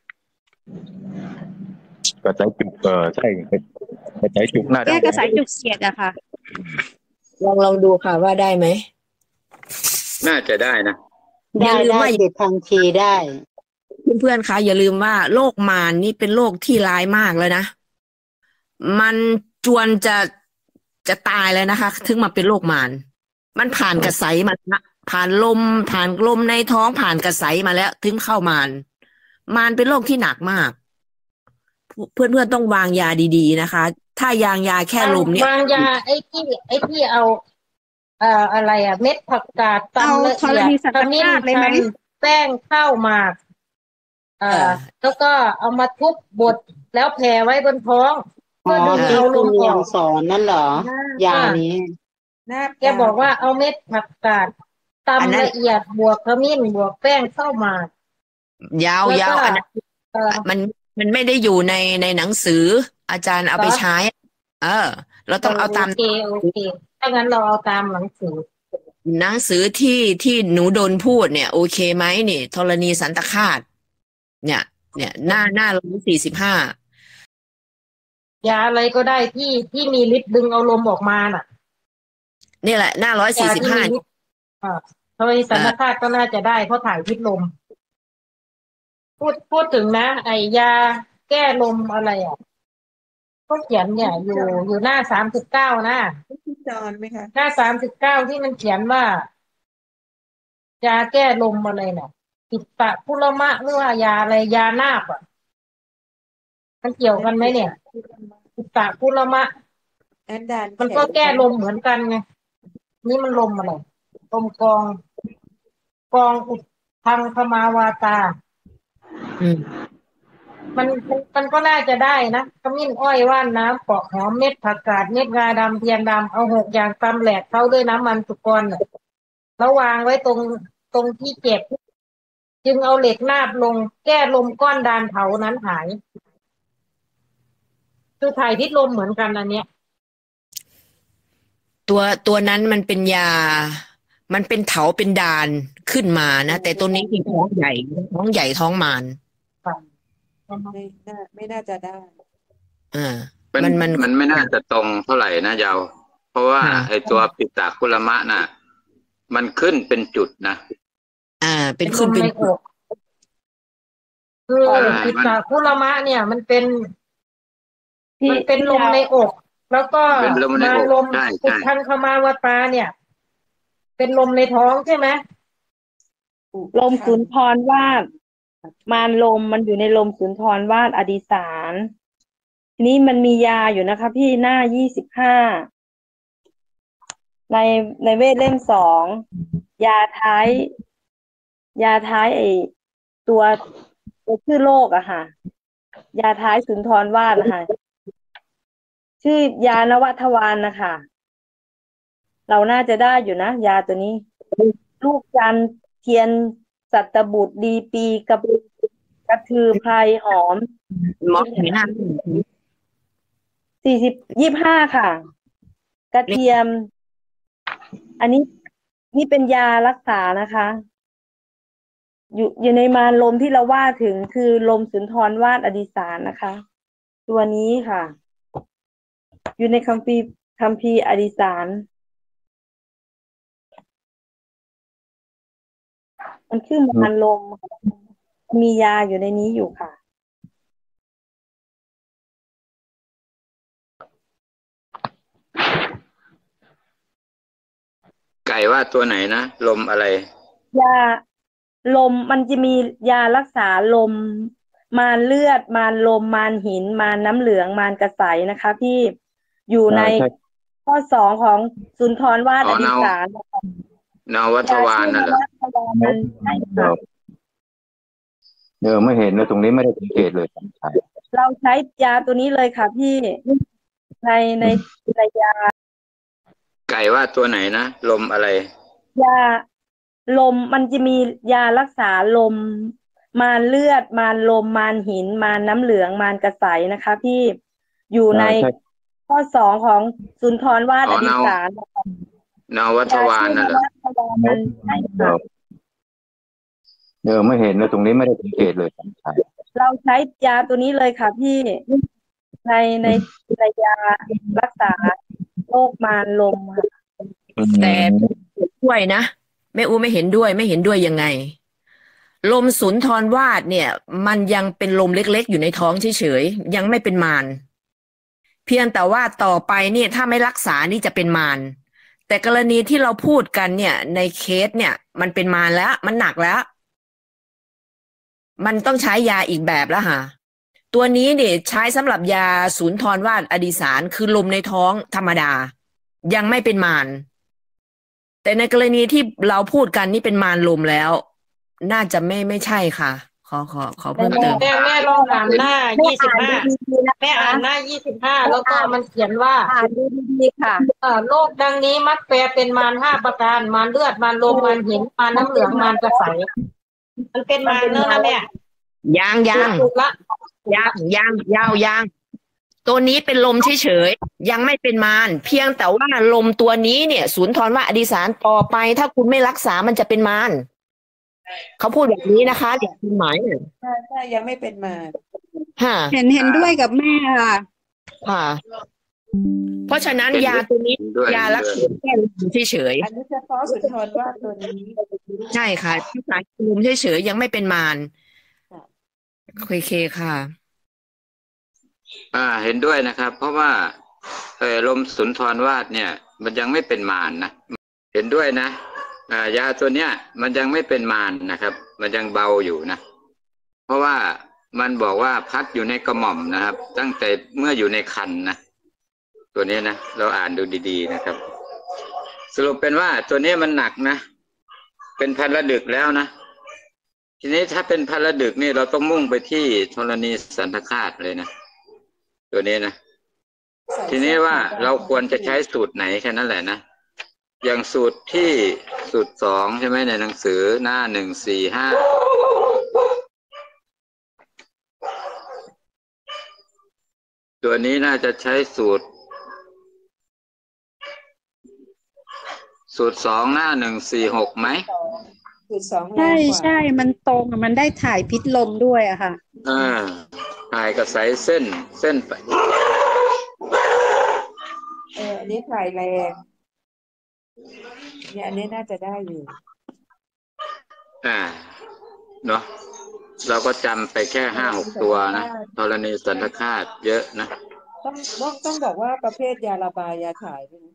กระจายจุกใช่กระจายจุกน่า
ได้กระจายจุกเสียดอะค่ะ
ลองดูค่ะว่าได้ไหม
น่าจะได้นะ
ได้7 พังคีได้
เพื่อนๆคะอย่าลืมว่าโรคมารนี่เป็นโรคที่ร้ายมากเลยนะมันจวนจะตายเลยนะคะถึงมาเป็นโรคมารมันผ่านกระแสมาผ่านลมในท้องผ่านกระแสมาแล้วถึงเข้ามารเป็นโรคที่หนักมากเพื่อนๆต้องวางยาดีๆนะคะถ้ายาแค่ลมเนี่ยว
างยาไอ้ที่เอาอะไรเม็ดผักกาดตำละเอียดขมิ้นชันแป้งข้าวหมากแล้วก็เอามาทุบบดแล้วแผ่ไว้บนท้องเพื่อดึงเอาลมออก
สอนนั่นเหรอ ยานี้
แกบอกว่าเอาเม็ดผักกาดตำละเอียดบวกขมิ้นบวกแป้งเข้าม
ายาวอันนั้นมันไม่ได้อยู่ในหนังสืออาจารย์เอาไปใช้เราต้องเอาตาม
โอเคถ้างั้นเราเอาตามหนังสือ
ที่หนูโดนพูดเนี่ยโอเคไหมนี่ธรณีสันตคาตเนี่ยหน้า145
ยาอะไรก็ได้ที่มีฤทธิ์ดึงเอาลมออกมาน่ะ
นี่แหละหน้า145
ธรณีสันตคาตก็น่าจะได้เพราะถ่ายพิษลมพูดถึงนะไอยาแก้ลมอะไรก็เขียนเนี่ยอยู่หน้า39นะ
พี่จอนไหมคะ
หน้า39ที่มันเขียนว่ายาแก้ลมอะไรเนี่ยปิดปะพุรมะหรือว่ายาอะไรยานาบมันเกี่ยวกันไหมเนี่ยปิดปะพุรมะมันก็แก้ลมเหมือนกันไงนี่มันลมอะไรลมกองอุดทังคมาวาตามันก็น่าจะได้นะขมิ้นอ้อยว่านน้ำปอกหอมเม็ดผักกาดเม็ดงาดำเทียนดำเอา6อย่างตำแหลกเข้าด้วยน้ำมันสุกรแล้ววางไว้ตรงที่เจ็บจึงเอาเหล็กนาบลงแก้ลมก้อนดานเผานั้นหายคือถ่ายพิษลมเหมือนกันอันเนี้ย
ตัวนั้นมันเป็นยามันเป็นเถาเป็นดานขึ้นมานะแต่ตัวนี้คือท้องใหญ่ท้องมาร
ไม่น่าจะได้
มันไม่น่าจะตรงเท่าไหร่นะยาวเพราะว่าไอตัวปิตาคุลมะน่ะมันขึ้นเป็นจุดนะ
เป็นขึ้นเป็นจุด
คือปิตาคุลมะเนี่ยมันเป็นลมในอกแล้วก็มาลมอุดทังคมาวตาเนี่ยเป็นลมในท้องใช่ไหม
ลมสุนทรวาทมารลมมันอยู่ในลมสุนทรวาทอดิสารทีนี้มันมียาอยู่นะคะพี่หน้า25ในเวทเล่ม2ยาท้ายไอตัวชื่อโรคอะค่ะยาท้ายสุนทรวาทค่ะชื่อยานวัฏวานนะคะเราน่าจะได้อยู่นะยาตัวนี้ลูกจันเทียนสัตบุตรดีปีกับกระทือไพรหอม
หมอไหนหน้า
25ค่ะกระเทียมอันนี้นี่เป็นยารักษานะคะอยู่ในมารลมที่เราว่าถึงคือลมสุนทรวาทอดิสารนะคะตัวนี้ค่ะอยู่ในคัมภีร์อดิสารมันคือมารลมมียาอยู่ในนี้อยู่ค่ะ
ไก่ว่าตัวไหนนะลมอะไร
ยาลมมันจะมียารักษาลมมารเลือดมารลมมารหินมารน้ำเหลืองมารกระใสนะคะพี่อยู่ในข้อ2ของสุนทรวาทอดิสาร
นวัฏวานน่ะเหรอ
ไม่เห็นเลยตรงนี้ไม่ได้สังเกตเลย
เราใช้ยาตัวนี้เลยค่ะพี่ในยา
ไก่ว่าตัวไหนนะลมอะไร
ยาลมมันจะมียารักษาลมมารเลือดมารลมมารหินมารน้ำเหลืองมารกระใสนะคะพี่อยู่ในข้อ2ของสุนทรวาทอดิสาร
นวัฏวานน่ะเหรอ
ไม่เห็นเลยตรงนี้ไม่ได้สังเกตเลย
เราใช้ยาตัวนี้เลยค่ะพี่ในยารักษาโรคมารลมค่ะ
แต่ช่วยนะแม่อูไม่เห็นด้วยยังไงลมสุนทรวาทเนี่ยมันยังเป็นลมเล็กๆอยู่ในท้องเฉยๆยังไม่เป็นมารเพียงแต่ว่าต่อไปเนี่ยถ้าไม่รักษานี่จะเป็นมารแต่กรณีที่เราพูดกันเนี่ยในเคสเนี่ยมันเป็นมารแล้วมันหนักแล้วมันต้องใช้ยาอีกแบบแล้วค่ะตัวนี้เนี่ยใช้สำหรับยาสุนทรวาทอดิสารคือลมในท้องธรรมดายังไม่เป็นมารแต่ในกรณีที่เราพูดกันนี่เป็นมารลมแล้วน่าจะไม่ใช่ค่ะขอเพิ่มเติม
แม่ลองอ่านหน้า25แม่อ่านหน้า25แล้วก็มันเขียนว่า
อ่านดูดีๆค่ะ
โลกดังนี้มักแปลเป็นมาร5ประการมารเลือดมารลมมารหินมารน้ำเหลืองมารกระใสมันเป็นมารเนอะนะแม่
ยัง
ถูกละ
ยังตัวนี้เป็นลมเฉยๆยังไม่เป็นมารเพียงแต่ว่าลมตัวนี้เนี่ยสุนทรว่าอดิสารต่อไปถ้าคุณไม่รักษามันจะเป็นมารเขาพูดแบบนี้นะคะเดี๋ยวคุณหมาย
ใช่ยังไม่เป็นมา
เห็นด้วยกับแม่
ค่ะเพราะฉะนั้นยาตัวนี้ยารักษาแค่ลมเฉยๆ
อันนี้เฉพาะสุนทรว่าตัวนี้
ใช่ค่ะรักษาลมเฉยๆยังไม่เป็นมารโอเคค่ะ
เห็นด้วยนะครับ เพราะว่าลมสุนทรวาทเนี่ย มันยังไม่เป็นมารนะเห็นด้วยนะยาตัวเนี้ยมันยังไม่เป็นมารนะครับ มันยังเบาอยู่นะเพราะว่ามันบอกว่าพัดอยู่ในกระหม่อมนะครับ ตั้งแต่เมื่ออยู่ในครรภ์นะตัวนี้นะเราอ่านดูดีๆนะครับ สรุปเป็นว่าตัวนี้มันหนักนะเป็นพันละดึกแล้วนะทีนี้ถ้าเป็นพันละดึกนี่เราต้องมุ่งไปที่ธรณีสันทคาตเลยนะตัวนี้นะทีนี้ว่าเราควรจะใช้สูตรไหนแค่นั้นแหละนะอย่างสูตรที่สูตร2ใช่ไหมในหนังสือหน้า145ตัวนี้น่าจะใช้สูตร2หน้า146ไหม
สูตร2
ใช่มันตรงมันได้ถ่ายพิษลมด้วยอะค่ะ
ถ่ายกระสายเส้นไป
อันนี้ถ่ายแรงเนี่ยอันนี้น่าจะได้อยู่
เนาะเราก็จำไปแค่5-6ตัวนะธรณีสันทคาตเยอะนะ
ต้องบอกว่าประเภทยาระบายยาถ่ายด้วยนะ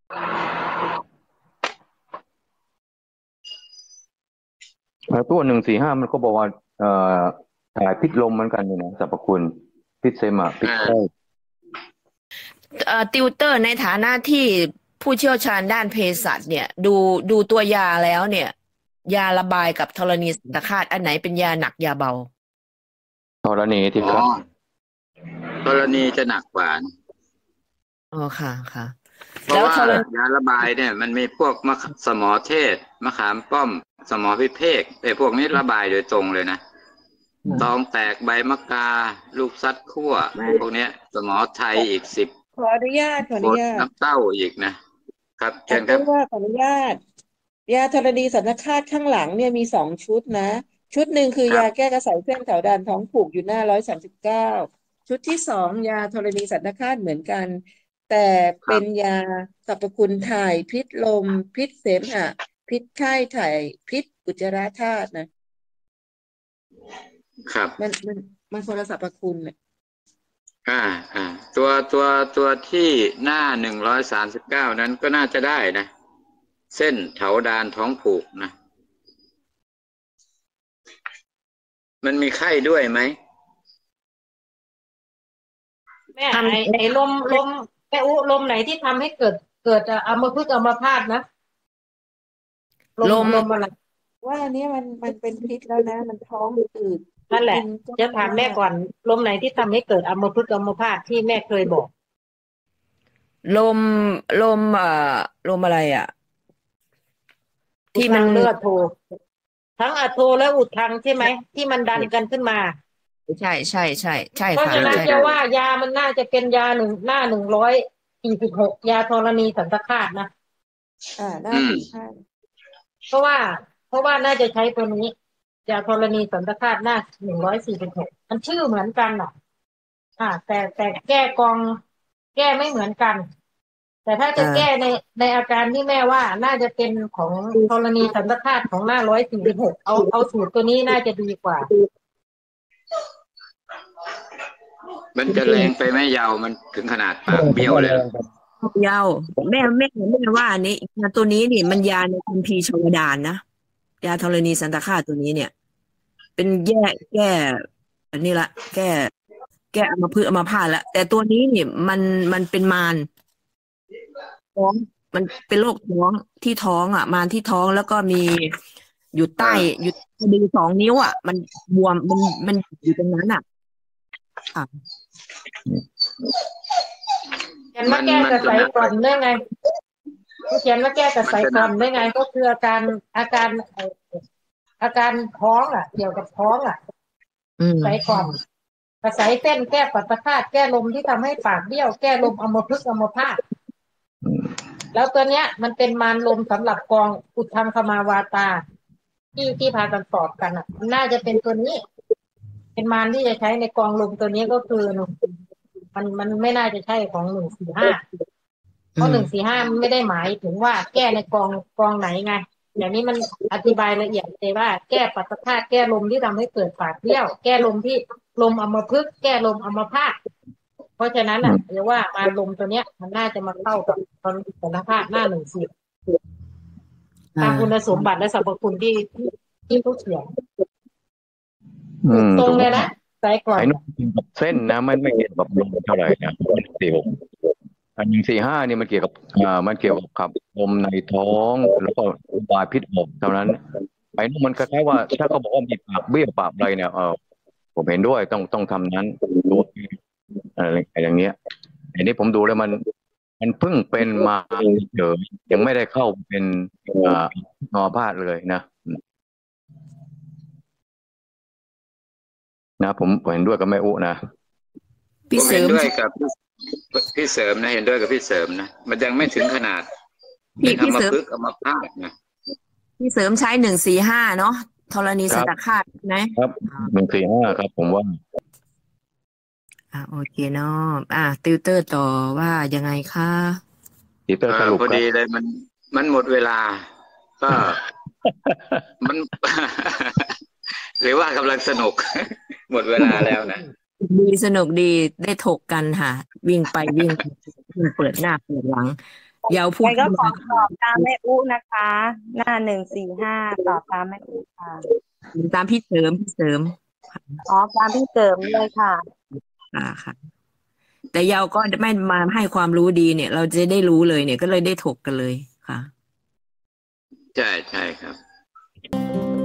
ตัว145มันก็บอกว่าถ่ายพิษลมเหมือนกันนี่นะสรรพคุณพิษเซมาพิษไข้
ติวเตอร์ในฐานะที่ผู้เชี่ยวชาญด้านเภสัชเนี่ยดูตัวยาแล้วเนี่ยยาระบายกับธรณีสันทคาตอันไหนเป็นยาหนักยาเบา
ธรณีที่ครับ
ธรณีจะหนักกว่า
ค่ะ
เพราะว่ายาระบายเนี่ยมันมีพวกสมอเทศมะขามป้อมสมอพิเภกพวกนี้ระบายโดยตรงเลยนะตองแตกใบมะกาลูกซัดคั่วพวกนี้สมอไทยอีก10
ขออนุญาต
น้ำเต้าอีกนะครับเชิญครับ
ขออนุญาตยาธรณีสันทคาตข้างหลังเนี่ยมี2ชุดนะชุดหนึ่งคือยาแก้กระสายเส้นแถวด่านท้องผูกอยู่หน้า139ชุดที่2ยาธรณีสันทคาตเหมือนกันแต่เป็นยาสรรพคุณถ่ายพิษลมพิษเสมหะพิษไข้ถ่ายพิษอุจจาระธาตุนะครับมันคนละสรรพคุณเนี่ย
ตัวที่หน้า139นั้นก็น่าจะได้นะเส้นเถาดานท้องผูกนะมันมีไข้ด้วยไหม
แม่ไอ้ลมแม่ลมไหนที่ทำให้เกิดอัมพฤกษ์อัมพาตนะลมอะไร
ว่าอันนี้มันเป็นพิษแล้วนะมันท้องอืด
นั่นแหละจะถามแม่ก่อนลมไหนที่ทำให้เกิดอัมพฤกษ์อัมพาตที่แม่เคยบอก
ลมอะไรที่มัน
เลือดโททั้งอะโทและอุดทังใช่ไหมที่มันดันกันขึ้นมา
ใช่ค่ะ
เพราะฉะนั้นจะว่ายามันน่าจะเป็นยาหน้า146ยาธรณีสันทคาตนะ
น่าใช่
เพราะว่าน่าจะใช้ตัวนี้ยาธรณีสันทคาตหน้า146มันชื่อเหมือนกันแต่แก้กองแก้ไม่เหมือนกันแต่ถ้าจะแก้ในอาการที่แม่ว่าน่าจะเป็นของธรณีสันทคาตของหน้า146เอาสูตรตัวนี้น่าจะดีกว่า
มันจะแรงไปไหมยาวมันถึงขนาดปากเบี้ยวเลย
ยาวแม่ว่านี่ยาตัวนี้นี่มันยาในคัมภีร์ชวดานนะยาธรณีสันทคาตตัวนี้เนี่ยเป็นแก้อันนี้ละแก้อัมพฤกษ์อัมพาตละแต่ตัวนี้นี่มันเป็นมารท้องมันเป็นโรคท้องที่ท้องมารที่ท้องแล้วก็มีอยู่ใต้อยู่ดี2 นิ้วอ่ะมันบวมมันอยู่ตรงนั้นอ่ะค่ะ
เขียนว่าแก้กระสายกล่อมได้ไงเขียนว่าแก้กระสายกล่อมได้ไงก็คืออาการท้องอ่ะเกี่ยวกับท้องอ่ะสายกล่อมกระสายเส้นแก้ปัสสาวะแก้ลมที่ทำให้ปากเบี้ยวแก้ลมอัมพฤกษ์อัมพาตแล้วตัวเนี้ยมันเป็นมารลมสำหรับกองอุทธังคมาวาตาที่พากันสอบกันอ่ะน่าจะเป็นตัวนี้เป็นมารที่จะใช้ในกองลมตัวนี้ก็คือมันไม่น่าจะใช่ของ145เพราะ145มันไม่ได้หมายถึงว่าแก้ในกองไหนไงอย่างนี้มันอธิบายละเอียดเลยว่าแก้ปัสสาวะแก้ลมที่ทำให้เกิดปากเบี้ยวแก้ลมที่ลมอัมพฤกษ์แก้ลมอัมพาตเพราะฉะนั้นอ่ะเรียกว่ามารลมตัวเนี้ยมันน่าจะมาเข้ากับตอนสัมภาษณ์หน้า110ตามคุณสมบัติและสรรพคุณที่เขาเขียนตรงเลยนะสายกล่อม
ไอ้นู่นเส้นนะมันไม่เกี่ยวกับลมเท่าไหร่นะ146 อัน145นี่มันเกี่ยวกับมันเกี่ยวกับขับลมในท้องแล้วก็ระบายพิษออกเท่านั้นไอ้นู่นมันคล้ายๆว่าถ้าเขาบอกว่ามีปากเบี้ยวปากอะไรเนี่ยผมเห็นด้วยต้องทำนั้นดูอะไรอย่างเงี้ยอันนี้ผมดูแล้วมันเพิ่งเป็นมาเฉยยังไม่ได้เข้าเป็นนอพาดเลยนะผมเห็นด้วยกับแม่อุนะ
พี่เสริมด้วยกับพี่เสริมนะเห็นด้วยกับพี่เสริมนะมันยังไม่ถึงขนาดพี่เสริมเอามาพาดนะ
พี่เสริมใช้145เนาะธรณีสัตคาตนะครับ
145ครับผมว่า
โอเคเนาะติวเตอร์ต่อว่ายังไงคะ
ติวเตอร์สรุป
พอดีเลยมันหมดเวลาก็มัน หรือว่ากำลังสนุกหมดเวลาแล้วนะ
ดีสนุกดีได้ถกกันค่ะวิ่งไปวิ่งเปิดหน้าเปิดหลังยาวพูด
ก็ขอตอบตามแม่อุนะคะหน้า145ตอบตามแม่อุค่ะ
ตามพี่เสริม
ตามพี่เสริมเลยค่ะ
ค่ะแต่ยาวก็ไม่มาให้ความรู้ดีเนี่ยเราจะได้รู้เลยเนี่ยก็เลยได้ถกกันเลยค่ะ
ใช่ครับ